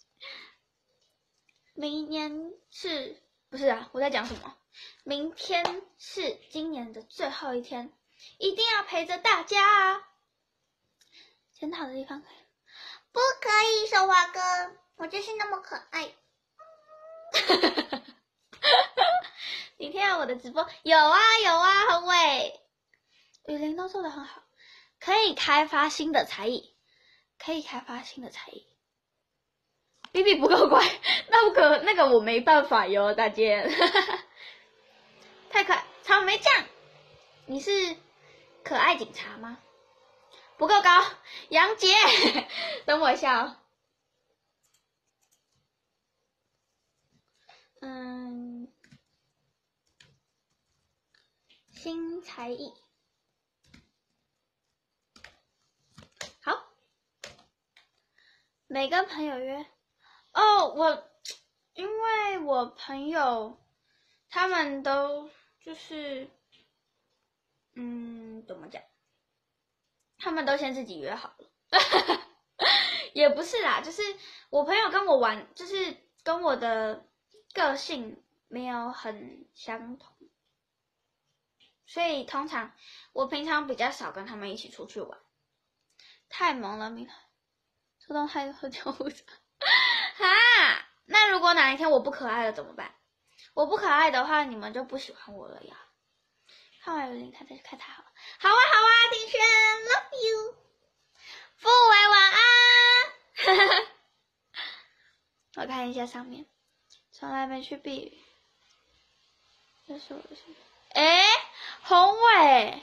明年不是啊？我在讲什么？明天是今年的最后一天，一定要陪着大家啊！检讨的地方不可以，手华哥，我就是那么可爱。 你听到我的直播？有啊有啊，宏伟，雨林都做得很好，可以开发新的才艺，可以开发新的才艺。B B 不够乖，那个我没办法哟，大姐。太可爱，草莓酱，你是可爱警察吗？不够高，杨杰，等我一下哦。新才艺，好，没跟朋友约哦，因为我朋友他们都就是怎么讲？他们都先自己约好了，也不是啦，就是我朋友跟我玩，就是跟我的个性没有很相同，所以通常我平常比较少跟他们一起出去玩。太萌了，明出动太多救护车，哈，那如果哪一天我不可爱了怎么办？我不可爱的话，你们就不喜欢我了呀。看完有点他再去看他好了。好啊好啊，庭轩 ，love you。傅伟晚安。我看一下上面，从来没去避雨。这是我的心。宏伟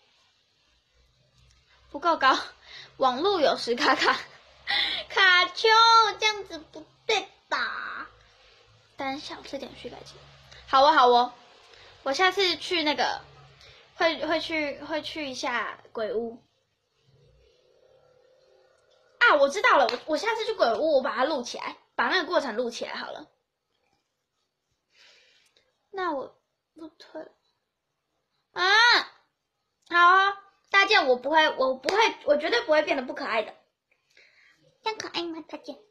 不够高，网路有时卡卡。卡丘这样子不对吧？胆小这点去改进。好哦好哦，我下次去那个会去一下鬼屋。啊，我知道了，我下次去鬼屋，我把它录起来，把那个过程录起来好了。那我不退了啊！好啊，大健，我绝对不会变得不可爱的。这样可爱吗，大健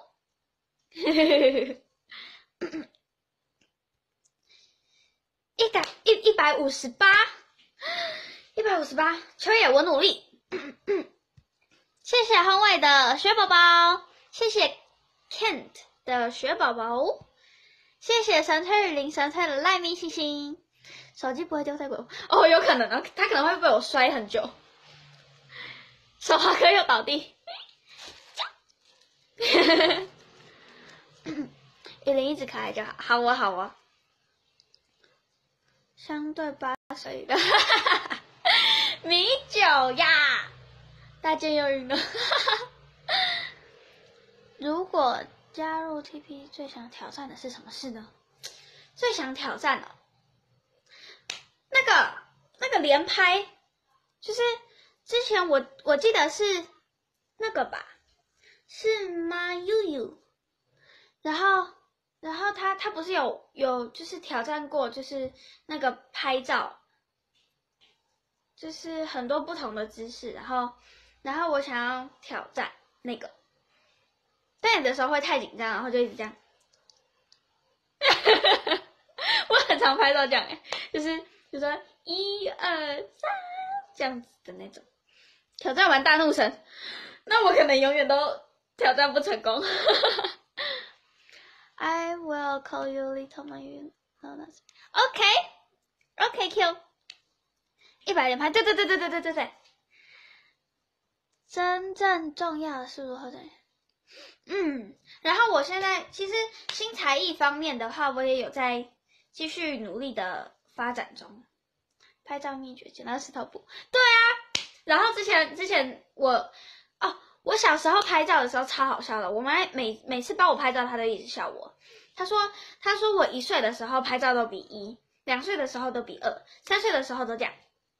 ？158，秋野，我努力。谢谢宏伟的雪宝宝，谢谢 Kent 的雪宝宝，谢谢神推雨林神推的赖咪星星。手机不会丢在鬼屋哦，有可能啊，他可能会被我摔很久。手滑哥又倒地。雨林一直可爱就好，好啊好啊。相对8岁的米酒呀，大健又晕了。如果加入 TP 最想挑战的是什么事呢？最想挑战的那个连拍，就是之前我记得是那个吧，是吗？悠悠，然后他不是有就是挑战过，就是那个拍照，就是很多不同的姿势，然后我想要挑战那个，但有的时候会太紧张，然后就一直这样。我很常拍照这样就是说1、2、3这样子的那种。挑战完大怒神，那我可能永远都挑战不成功。I will call you little my OK Q 100连拍，对。真正重要的是如何对？然后我现在其实新才艺方面的话，我也有在继续努力的发展中。拍照秘诀，剪刀石头布。对啊，然后之前我小时候拍照的时候超好笑的，我妈每次帮我拍照，她都一直笑我。她说我1岁的时候拍照都比1，2岁的时候都比2，3岁的时候都这样，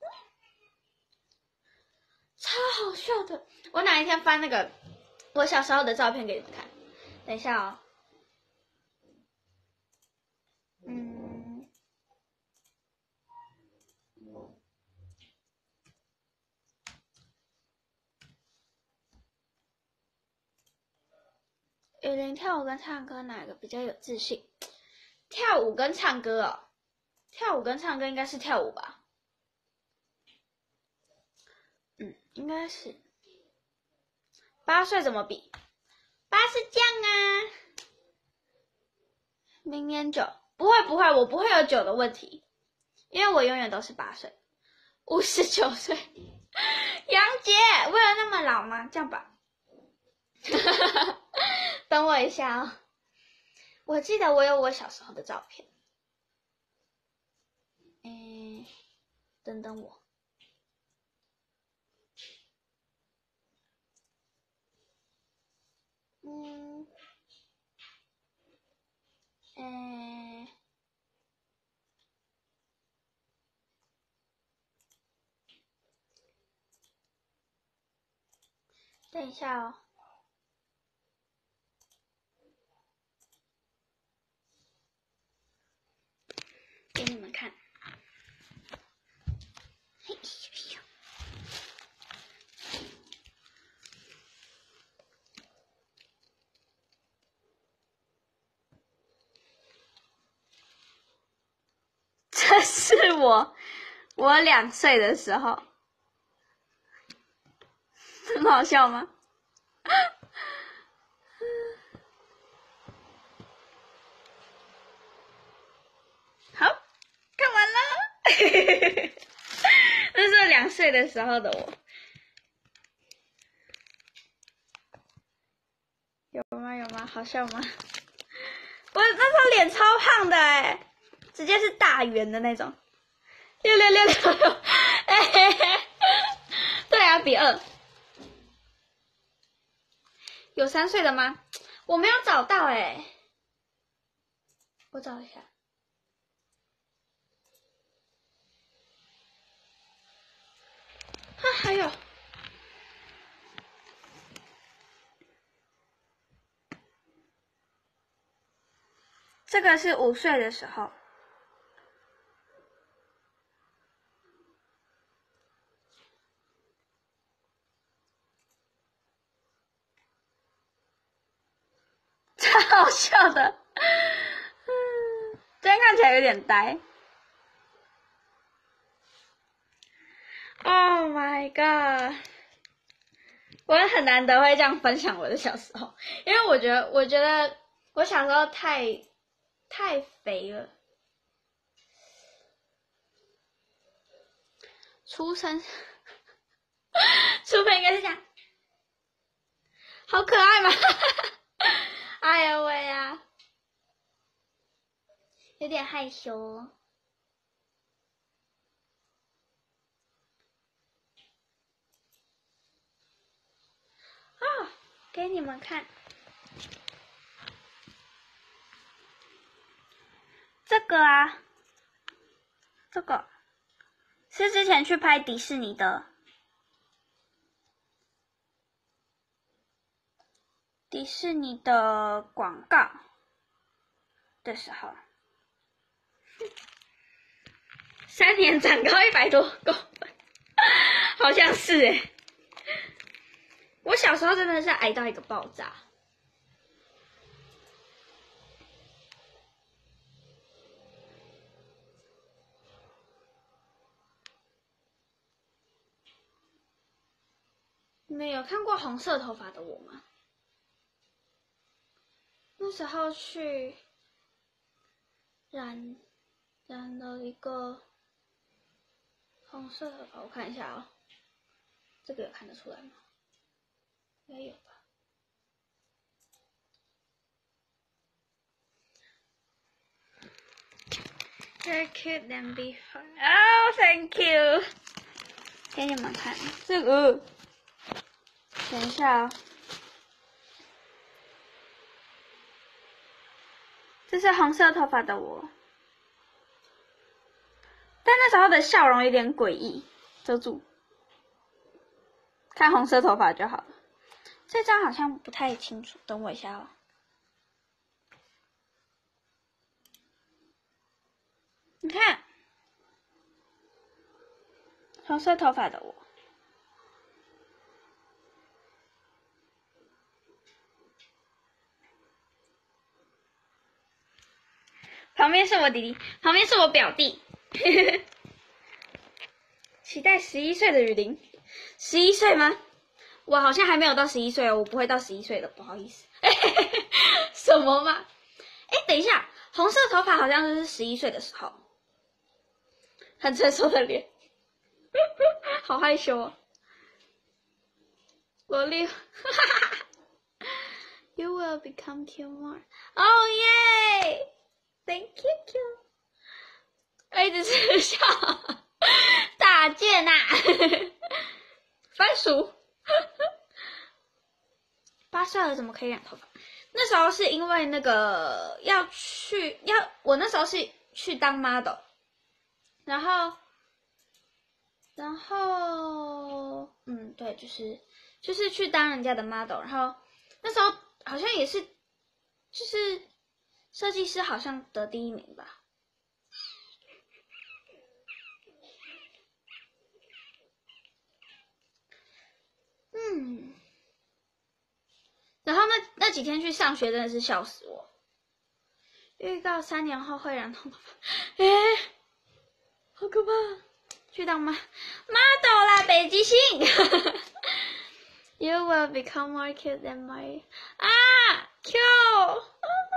超好笑的。我哪一天翻那个我小时候的照片给你们看，等一下哦。雨林跳舞跟唱歌哪个比较有自信？跳舞跟唱歌哦，跳舞跟唱歌应该是跳舞吧？应该是。8岁怎么比？8是这样啊。 明年9，不会，我不会有9的问题，因为我永远都是8岁，59岁。杨杰，我有那么老吗？这样吧，等我一下哦。我记得我有我小时候的照片。等等我。等一下哦。给你们看。嘿咻。这是我2岁的时候，很好笑吗？好，看完了。那是2岁的时候的我。有吗？好笑吗？我那时候脸超胖的直接是大圆的那种。66666，对啊，比2。有3岁的吗？我没有找到我找一下。还有。这个是5岁的时候。超好笑的。这样看起来有点呆。Oh my god！ 我很难得会这样分享我的小时候，因为我觉得我小时候太肥了。出生应该是这样，好可爱嘛！哎呀喂呀，有点害羞哦。给你们看，这个啊，这个是之前去拍迪士尼的广告的时候，3年长高100多公分，好像是我小时候真的是矮到一个爆炸。你们有看过红色头发的我吗？那时候去染了一个红色头发，我看一下哦，这个有看得出来吗？应该有吧。You're cute than before. Oh, thank you. 给你们看这个，等一下哦。这是红色头发的我，但那时候的笑容有点诡异，遮住，看红色头发就好了。这张好像不太清楚，等我一下哦。你看，红色头发的我。旁边是我弟弟，旁边是我表弟。期待11岁的雨林。11岁吗？我好像还没有到11岁哦，我不会到11岁的，不好意思。什么嘛？等一下， 红色头发好像是11岁的时候，很成熟的脸，好害羞哦。萝莉，You will become cute more. Oh yay! Thank you, cute. 我一直吃笑，大件呐，番薯。8岁了怎么可以染头发？那时候是因为那个我那时候是去当 model， 然后对，就是去当人家的 model， 然后那时候好像也是就是设计师好像得第1名吧。然后那几天去上学真的是笑死我。预告3年后会染头发，好可怕！去当model 啦，北极星。You will become more cute than my cute 哦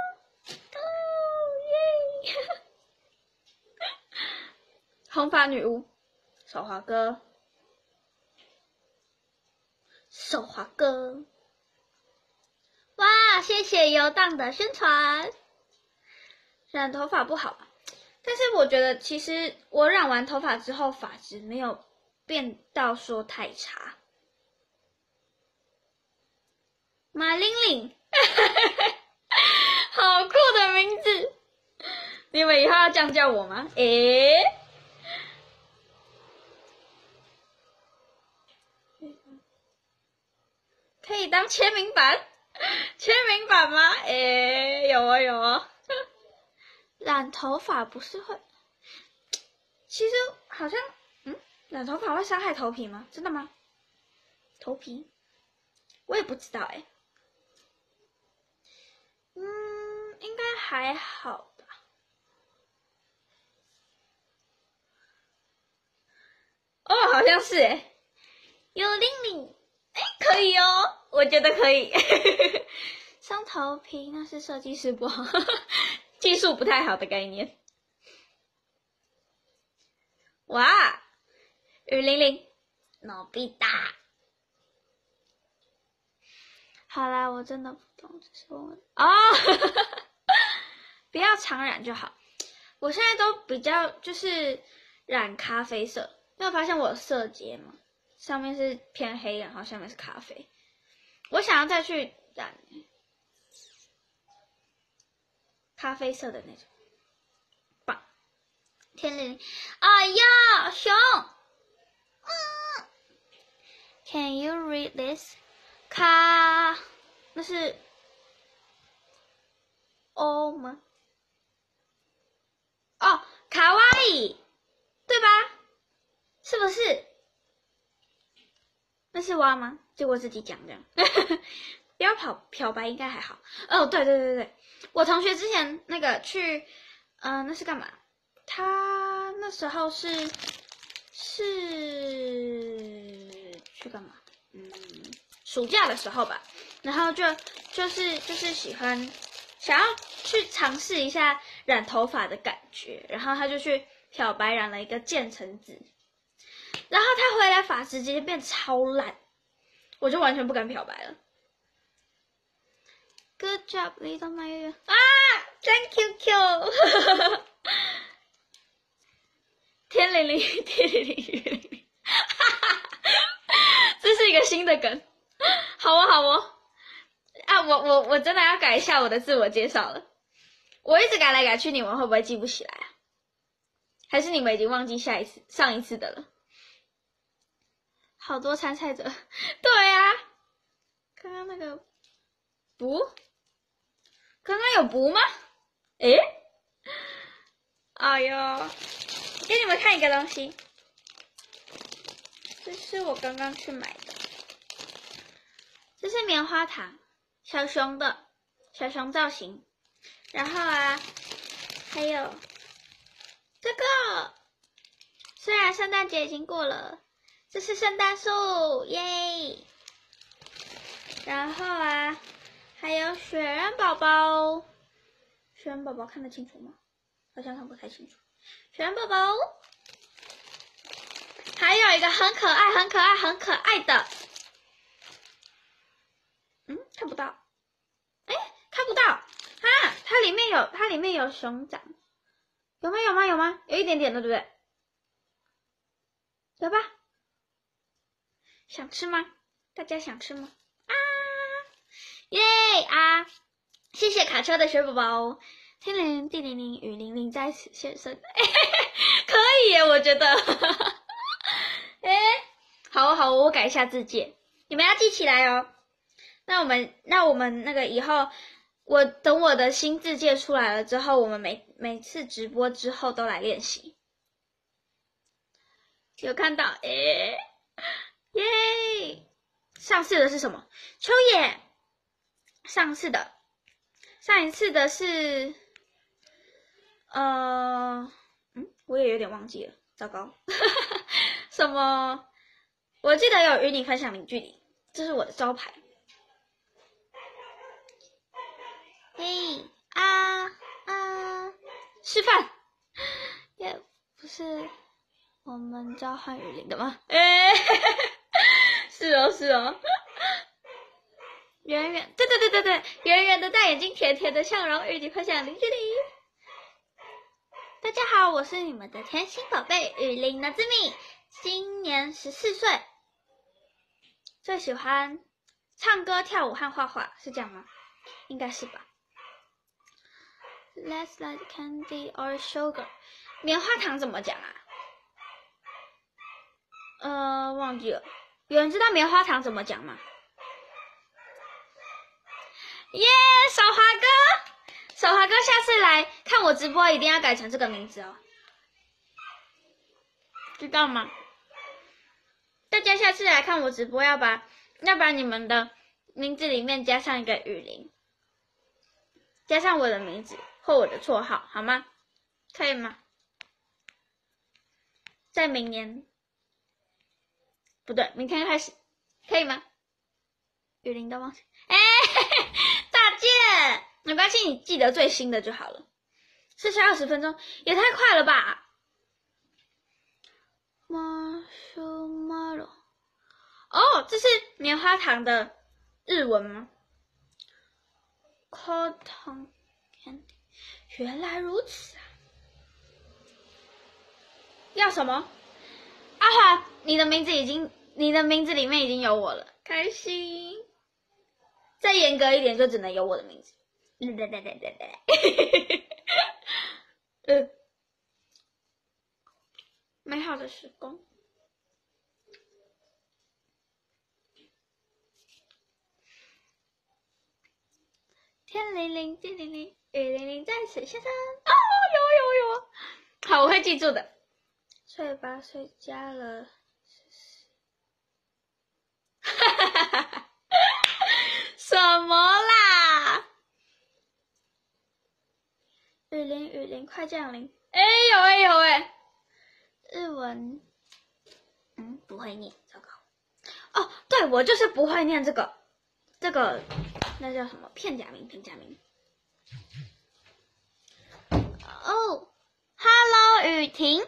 耶！红发女巫，手滑哥，手滑哥。哇，谢谢游荡的宣传。染头发不好吧？但是我觉得其实我染完头发之后，发质没有变到说太差。马玲玲，好酷的名字！你们以后要这样叫我吗？可以当签名版？签名版吗？有啊有啊。染头发不是会，其实好像，染头发会伤害头皮吗？真的吗？头皮，我也不知道应该还好吧。哦，好像是有玲玲，可以哦，我觉得可以。伤头皮那是设计师不好，技术不太好的概念。哇，雨玲玲，脑必大。好啦，我真的不懂，只是问不要常染就好。我现在都比较就是染咖啡色，你有发现我有色阶吗？上面是偏黑，然后下面是咖啡。我想要再去染咖啡色的那种，棒！天灵，哎呀，熊，Can you read this？ 那是 O 吗？哦，卡哇伊，对吧？是不是？那是蛙吗？就我自己讲这样，不要漂白应该还好。哦，对，我同学之前那个去，那是干嘛？他那时候是去干嘛？暑假的时候吧，然后就是喜欢想要去尝试一下染头发的感觉，然后他就去漂白染了一个渐层紫，然后他回来发质直接变超烂，我就完全不敢漂白了。Good job, little my thank you, Q 。天灵灵，天灵灵，雨灵灵，这是一个新的梗，好哦。我真的要改一下我的自我介绍了，我一直改来改去，你们会不会记不起来啊？还是你们已经忘记上一次的了？好多参赛者，对啊，刚刚那个刚刚有补吗？哎呦，给你们看一个东西，这是我刚刚去买的，这是棉花糖，小熊造型，然后还有这个，虽然圣诞节已经过了，这是圣诞树，耶！然后还有雪人宝宝， 雪人宝宝看得清楚吗？好像看不太清楚。雪人宝宝，还有一个很可爱、很可爱、很可爱的，看不到，哎，看不到啊！它里面有熊掌，有吗？有吗？有吗？有一点点的，对不对？有吧？想吃吗？大家想吃吗？啊！耶啊！谢谢卡车的雪宝宝，天灵地灵灵雨淋淋在此现身，可以耶，我觉得。好好，我改一下字界，你们要记起来哦。那我们那个以后，等我的新字界出来了之后，我们每次直播之后都来练习。有看到耶！上次的是什么？秋野。上一次的是，我也有点忘记了，糟糕。什么？我记得有与你分享零距离，这是我的招牌。示范，也不是我们召唤雨林的吗？是哦。圆圆，对，圆圆的大眼睛，甜甜的笑容，与你分享零距离。大家好，我是你们的甜心宝贝雨林的滋蜜，今年14岁，最喜欢唱歌、跳舞和画画，是这样吗？应该是吧。Let's like candy or sugar， 棉花糖怎么讲啊？忘记了，有人知道棉花糖怎么讲吗？耶，手华哥，下次来看我直播一定要改成这个名字哦，知道吗？大家下次来看我直播要把你们的名字里面加上一个雨林，加上我的名字或我的绰号，好吗？可以吗？在明年，不对，明天开始，可以吗？雨林都忘记，大姐，没关系，你记得最新的就好了。剩下20分钟，也太快了吧！Marshmallow， 哦，这是棉花糖的日文吗 ？Cotton candy， 原来如此啊！要什么？阿华，你的名字里面已经有我了，开心。再严格一点，就只能有我的名字。美好的时光。天灵灵，地灵灵，雨淋淋在此现身。哦，有。好，我会记住的。睡吧，睡加了。什么啦？雨淋快降临！有日文，不会念，糟糕。哦，对，我就是不会念这个，那叫什么？片假名。哦 ，Hello， 雨婷，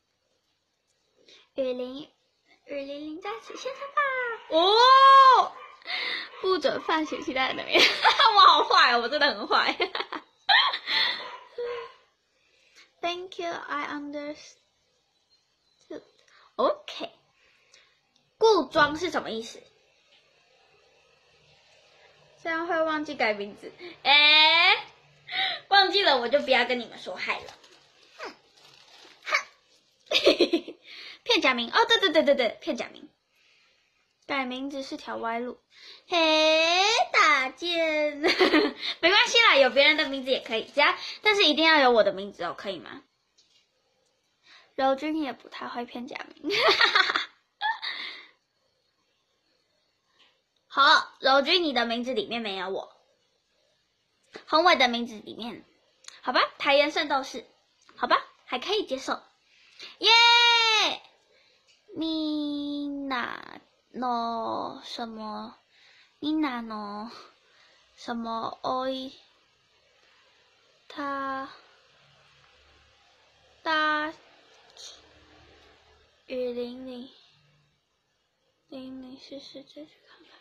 雨淋在此现身吧！哦，不准放血期待的名，我好坏哦，我真的很坏。Thank you, I understood. OK， 故装是什么意思？这样会忘记改名字。忘记了我就不要跟你们说嗨了。片假名哦，对，片假名。改名字是条歪路。打剑。没关系啦，有别人的名字也可以，但是一定要有我的名字哦，可以吗？柔君也不太会片假名。好，柔君你的名字里面没有我。宏伟的名字里面，好吧，台岩圣斗士，好吧，还可以接受。耶！みなの什么？みなの什么？おい大雨淋漓，淋漓试试再去看看。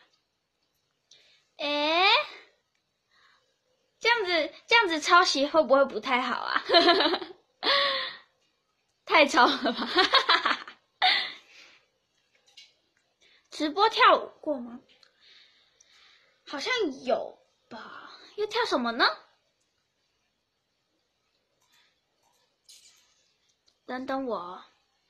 诶，这样子抄袭会不会不太好啊？太抄了吧！直播跳舞过吗？好像有吧。要跳什么呢？等等我。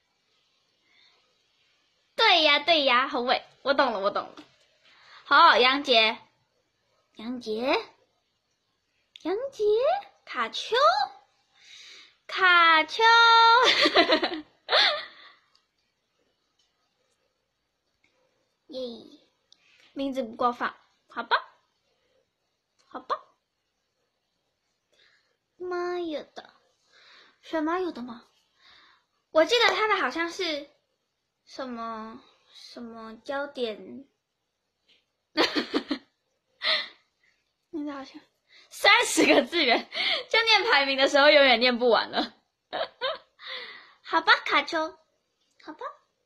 对呀，侯伟，我懂了。好，杨杰，卡丘，耶，名字不够放，好吧。妈有的，选妈有的吗？我记得他的好像是什么焦点，那个好像30个字元，就念排名的时候永远念不完了。好吧，卡丘，好吧，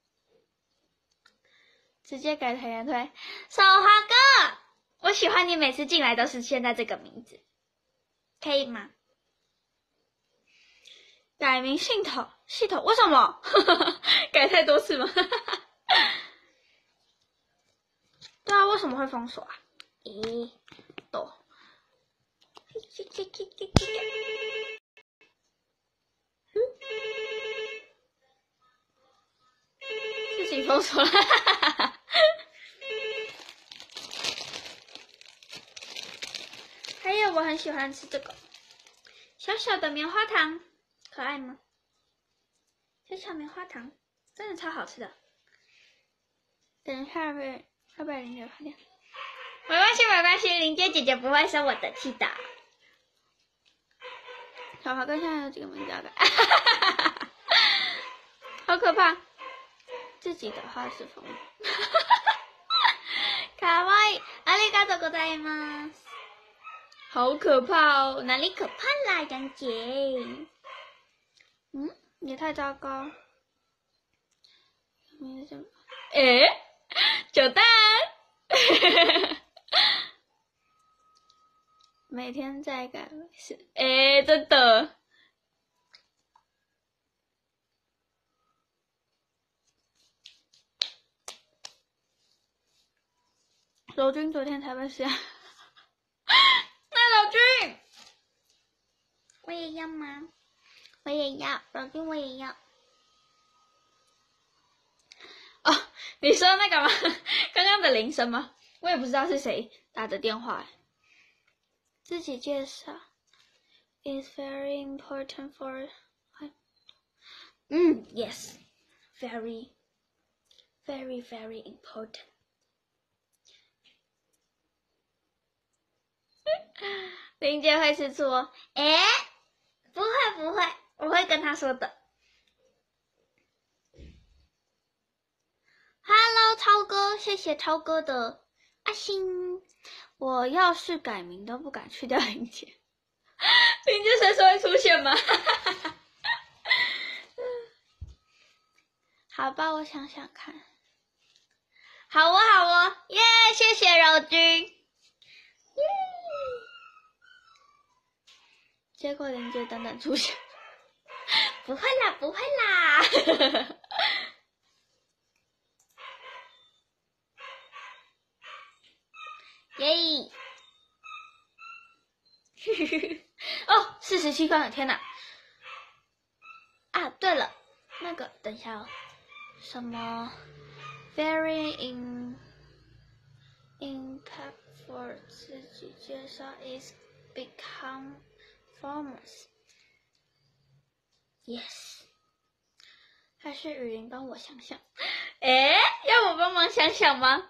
直接改台原推。手华哥，我喜欢你每次进来都是现在这个名字，可以吗？改名系统为什么？改太多次吗？对啊，为什么会封锁啊？咦，懂。自己封锁了。还有，我很喜欢吃这个小小的棉花糖，可爱吗？小棉花糖真的超好吃的。等一下会被林姐发现。没关系，林姐姐姐不会生我的气的。小华哥现在有几个名字要改？好可怕！自己的话是封。卡哇伊，ありがとうございます。好可怕哦！哪里可怕啦，杨姐？也太糟糕。9蛋。每天在改是真的。柔君昨天才被试。那柔君，我也要吗？我也要，柔君我也要。哦，你说那个吗？刚刚的铃声吗？我也不知道是谁打的电话。自己介绍 is very important for yes, very important. 林姐会吃醋哦。不会，我会跟他说的。Hello， 超哥，谢谢超哥的阿星。我要是改名都不敢去掉林姐，林姐随时会出现吗？好吧，我想想看。好哦，耶！谢谢柔君。结果林姐等等出现，不会啦。耶！哦，47关了，天哪！啊，对了，那个等一下哦，什么 very impact for 自己介绍 is become famous。 Yes， 还是雨林帮我想想。要我帮忙想想吗？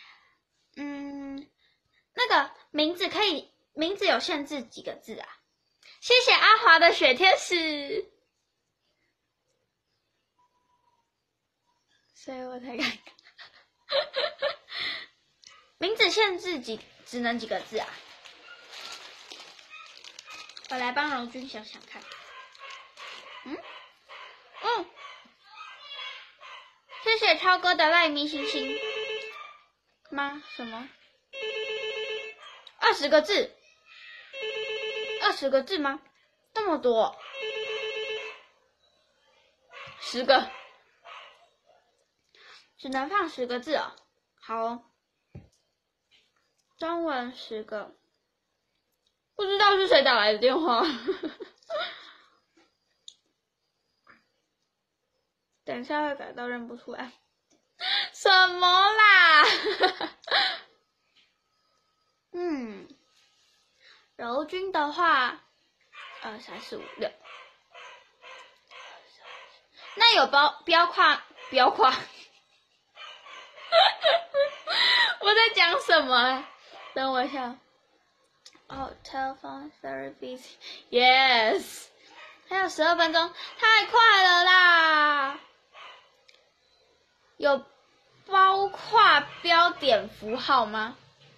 那个名字有限制几个字啊？谢谢阿华的雪天使，所以我才敢。名字限制只能几个字啊？ 我来帮荣君想想看。谢谢超哥的赖咪星星吗？什么？20个字？20个字吗？那么多？10个，只能放10个字哦。好哦，中文10个，不知道是谁打来的电话。等一下会改到认不出来。什么啦？柔君的话，2、3、4、5、6，那有标框？我在讲什么？等我一下。哦 ，telephone very busy. Yes， 还有12分钟，太快了啦！有包括标点符号吗？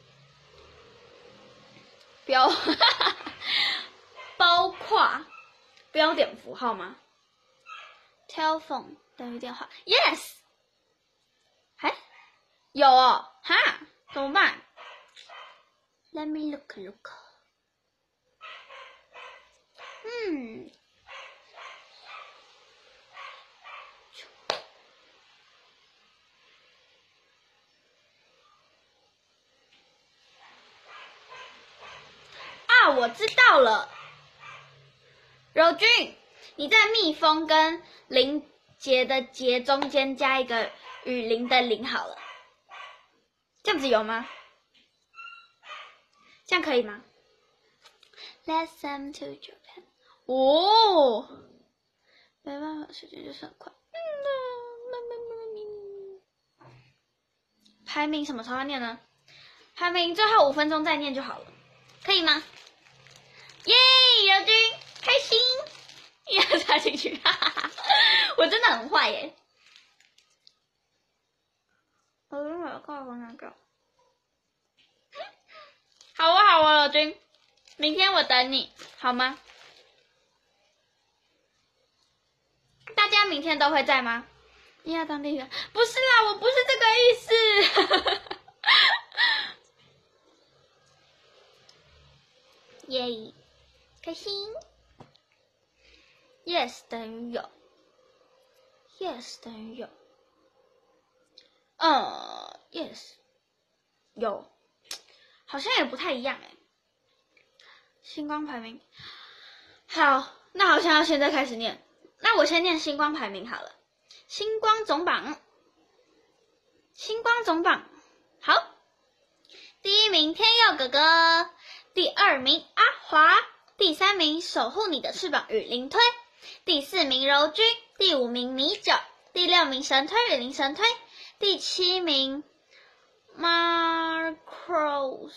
包括标点符号吗 ？Telephone 等于电话 ，Yes。哎，有哦，哈，怎么办 ？Let me look。啊，我知道了，柔君，你在蜜蜂跟林杰的杰中间加一个雨林的林好了，这样子有吗？这样可以吗 ？Let's come to Japan。哦，没办法，时间就是很快。排名什么时候要念呢？排名最后5分钟再念就好了，可以吗？耶，柔君开心，要插进去，哈哈哈！我真的很坏耶。我等会告诉那个。好啊，柔君，明天我等你，好吗？大家明天都会在吗？你要当第一个？不是啦，我不是这个意思。耶，开心。Yes 等于有 ，Yes 等于有。Yes 有，好像也不太一样哎。星光排名，好，那好像要现在开始念。那我先念星光排名好了。星光总榜，好。第1名天佑哥哥，第2名阿华，第3名守护你的翅膀雨林推，第4名柔君，第5名米酒，第6名神推雨林神推，第7名 Marcos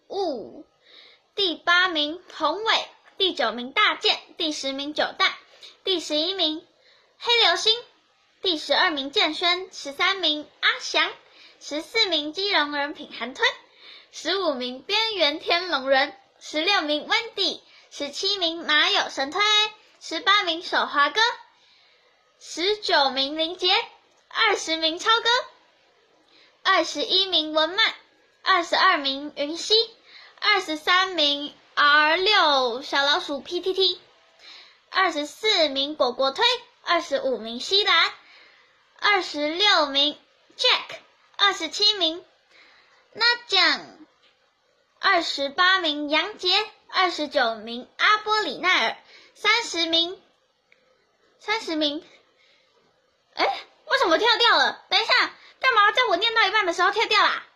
第8名宏伟，第9名大健，第10名九蛋，第11名黑流星，第12名建轩，13名阿翔，14名基隆人品涵推，15名边缘天龙人，16名 Wendy， 17名马友神推，18名手华哥，19名林杰，20名超哥，21名文曼，22名云溪，23名 R6 小老鼠 PTT，24名果果推，25名西兰，26名 Jack，27名那酱，28名杨杰，29名阿波里奈尔，30名，为什么跳掉了？等一下，干嘛在我念到一半的时候跳掉啦？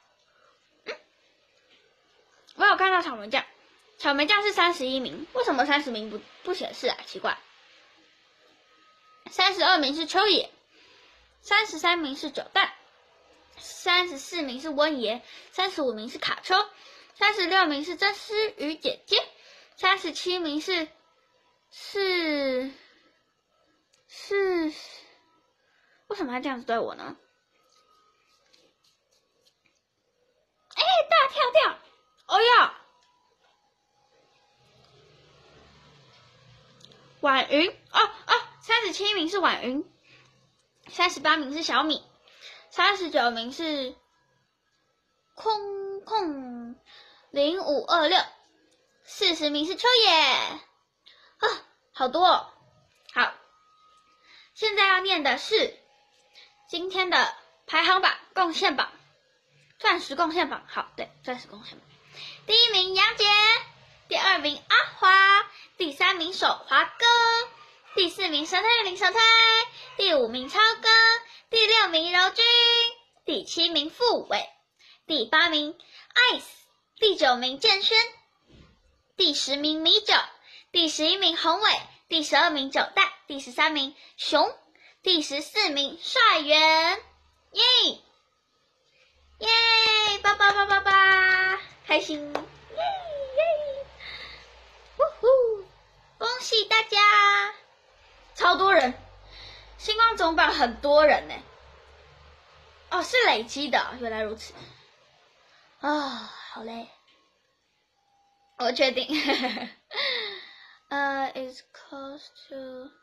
我有看到草莓酱是31名，为什么30名不显示啊？奇怪。32名是秋野，33名是九蛋，34名是温爷，35名是卡丘，36名是真丝鱼姐姐，37名是为什么要这样子对我呢？大跳跳！哦呀！ 婉云，37名是婉云，38名是小米，39名是空0526，40名是秋野，好多哦。好，现在要念的是今天的排行榜、贡献榜、钻石贡献榜。好，对，钻石贡献榜。第1名杨杰，第2名阿华，第3名手华哥，第4名神推林神推，第5名超哥，第6名柔君，第7名傅伟，第8名 ice， 第9名建轩，第10名米酒，第11名宏伟，第12名九代，第13名熊，第14名帅元，耶耶，叭叭叭叭叭，开心，耶耶，呜呼，恭喜大家，超多人，星光总榜很多人呢。哦，是累积的，原来如此。好累。我确定。is close to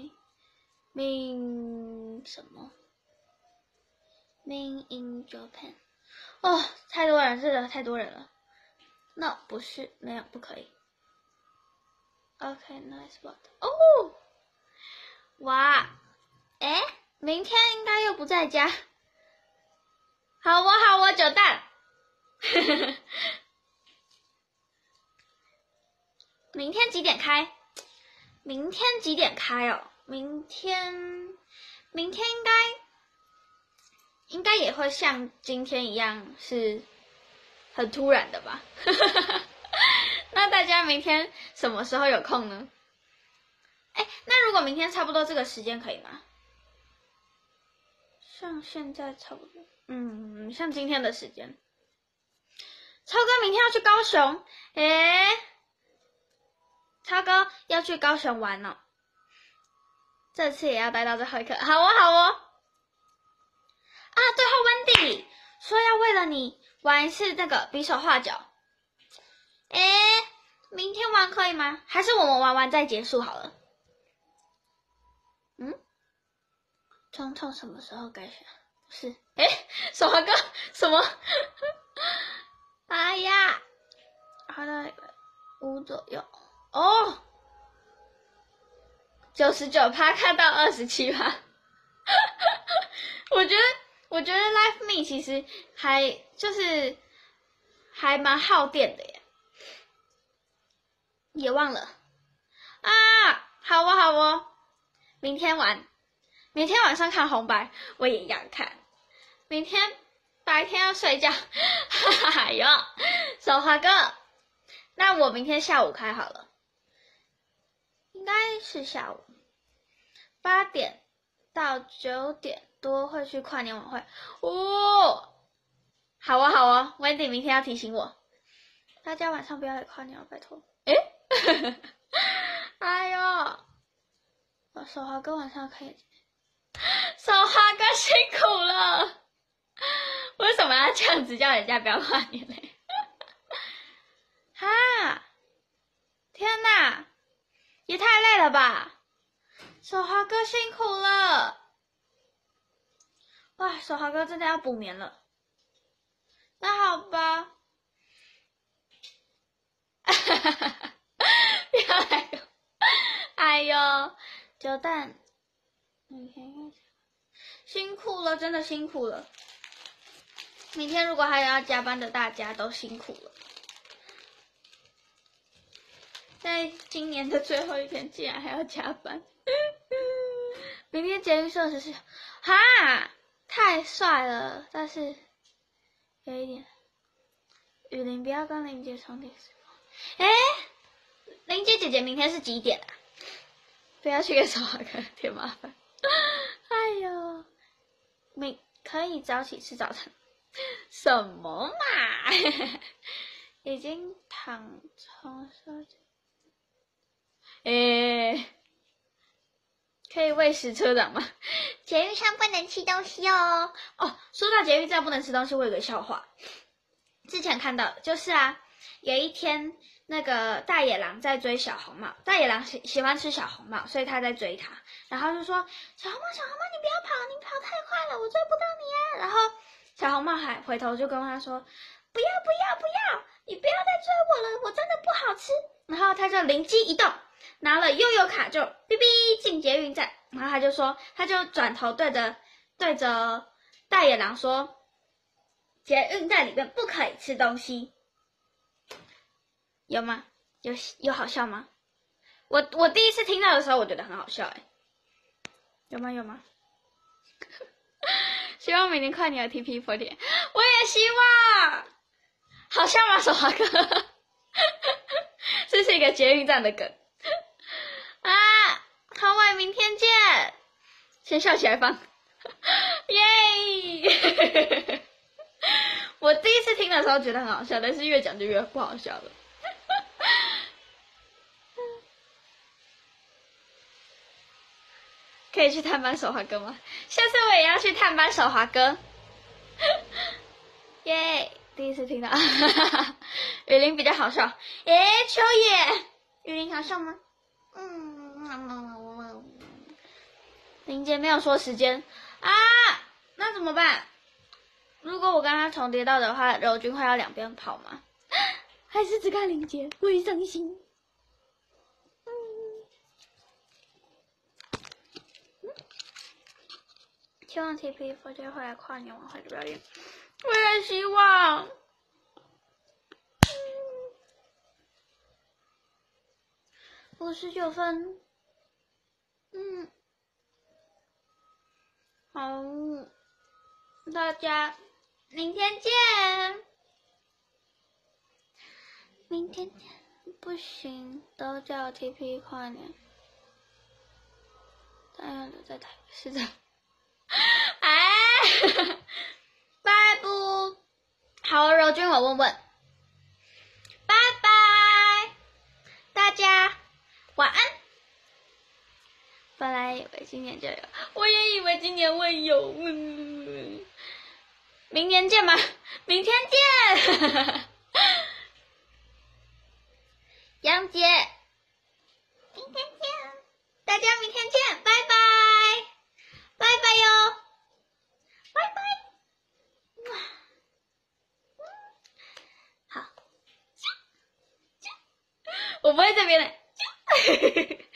mean 什么 ？mean in Japan。太多人，是的，太多人了。No， 不是，没有，不可以。OK，nice what？ 哇，明天应该又不在家。好哦，九蛋。明天几点开？明天几点开哦？明天应该也会像今天一样是很突然的吧？那大家明天什么时候有空呢？那如果明天差不多这个时间可以吗？像现在差不多，像今天的时间。超哥明天要去高雄，超哥要去高雄玩哦，这次也要待到最后一刻。好哦。最后 Wendy 说要为了你玩一次那个比手画脚。明天玩可以吗？还是我们玩完再结束好了？总统什么时候改选？不是，手环哥什么？哎呀，好的，5左右。99%看到27%。我觉得 Live Me 其实还蛮耗电的耶。也忘了好哦，明天晚上看红白，我也要看。明天白天要睡觉，手华哥，那我明天下午开好了，应该是下午8点到9点多会去跨年晚会。好哦 ，Wendy 明天要提醒我，大家晚上不要来跨年了，拜托。哎呦，手华哥晚上可以，手华哥辛苦了，为什么要这样子叫人家不要跨年呢？天哪，也太累了吧！手华哥辛苦了，哇，手华哥真的要补眠了。那好吧，不要来了，哎呦，九蛋，辛苦了，真的辛苦了。明天如果还有要加班的，大家都辛苦了。在今年的最后一天，竟然还要加班。明天捷运社24小时，太帅了，但是有一点，雨林不要跟林姐重叠时光。林姐姐姐明天是几点啊？不要去给手华哥添麻烦。哎呦，可以早起吃早餐。什么嘛？已经躺床上。可以喂食车长吗？捷运上不能吃东西哦。说到捷运站不能吃东西，我有个笑话。之前看到的就是有一天，那个大野狼在追小红帽，大野狼喜欢吃小红帽，所以他在追他，然后就说小红帽，小红帽，你不要跑，你跑太快了，我追不到你啊。然后小红帽还回头就跟他说，不要不要不要，你不要再追我了，我真的不好吃。然后他就灵机一动，拿了悠悠卡就哔哔进捷运站，然后他就转头对着大野狼说，捷运站里面不可以吃东西。有吗？有好笑吗？我第一次听到的时候，我觉得很好笑哎。有吗？希望明年快点有 TP40，我也希望。好笑吗，手华哥？这是一个捷运站的梗啊！好伟，明天见。先笑起来放，耶！我第一次听的时候觉得很好笑，但是越讲就越不好笑了。可以去探班手滑哥吗？下次我也要去探班手滑哥。耶！第一次听到，雨林比较好笑。诶，秋野，雨林好笑吗？林姐没有说时间啊，那怎么办？如果我跟他重叠到的话，柔君会要两边跑吗？还是只看林姐，我会伤心。希望 TP40 会来跨年晚会的表演，我也希望。59分，好，大家明天见。明天见，不行，都叫 TP 跨年，但要留在台北市的。哎，拜不，好，柔君，我问问，拜拜，大家晚安。本来以为今年就有，我也以为今年会有，明年见吧，明天见，杨姐，明天见，大家明天见，拜拜，拜拜哟，拜拜，好，我不会这边的。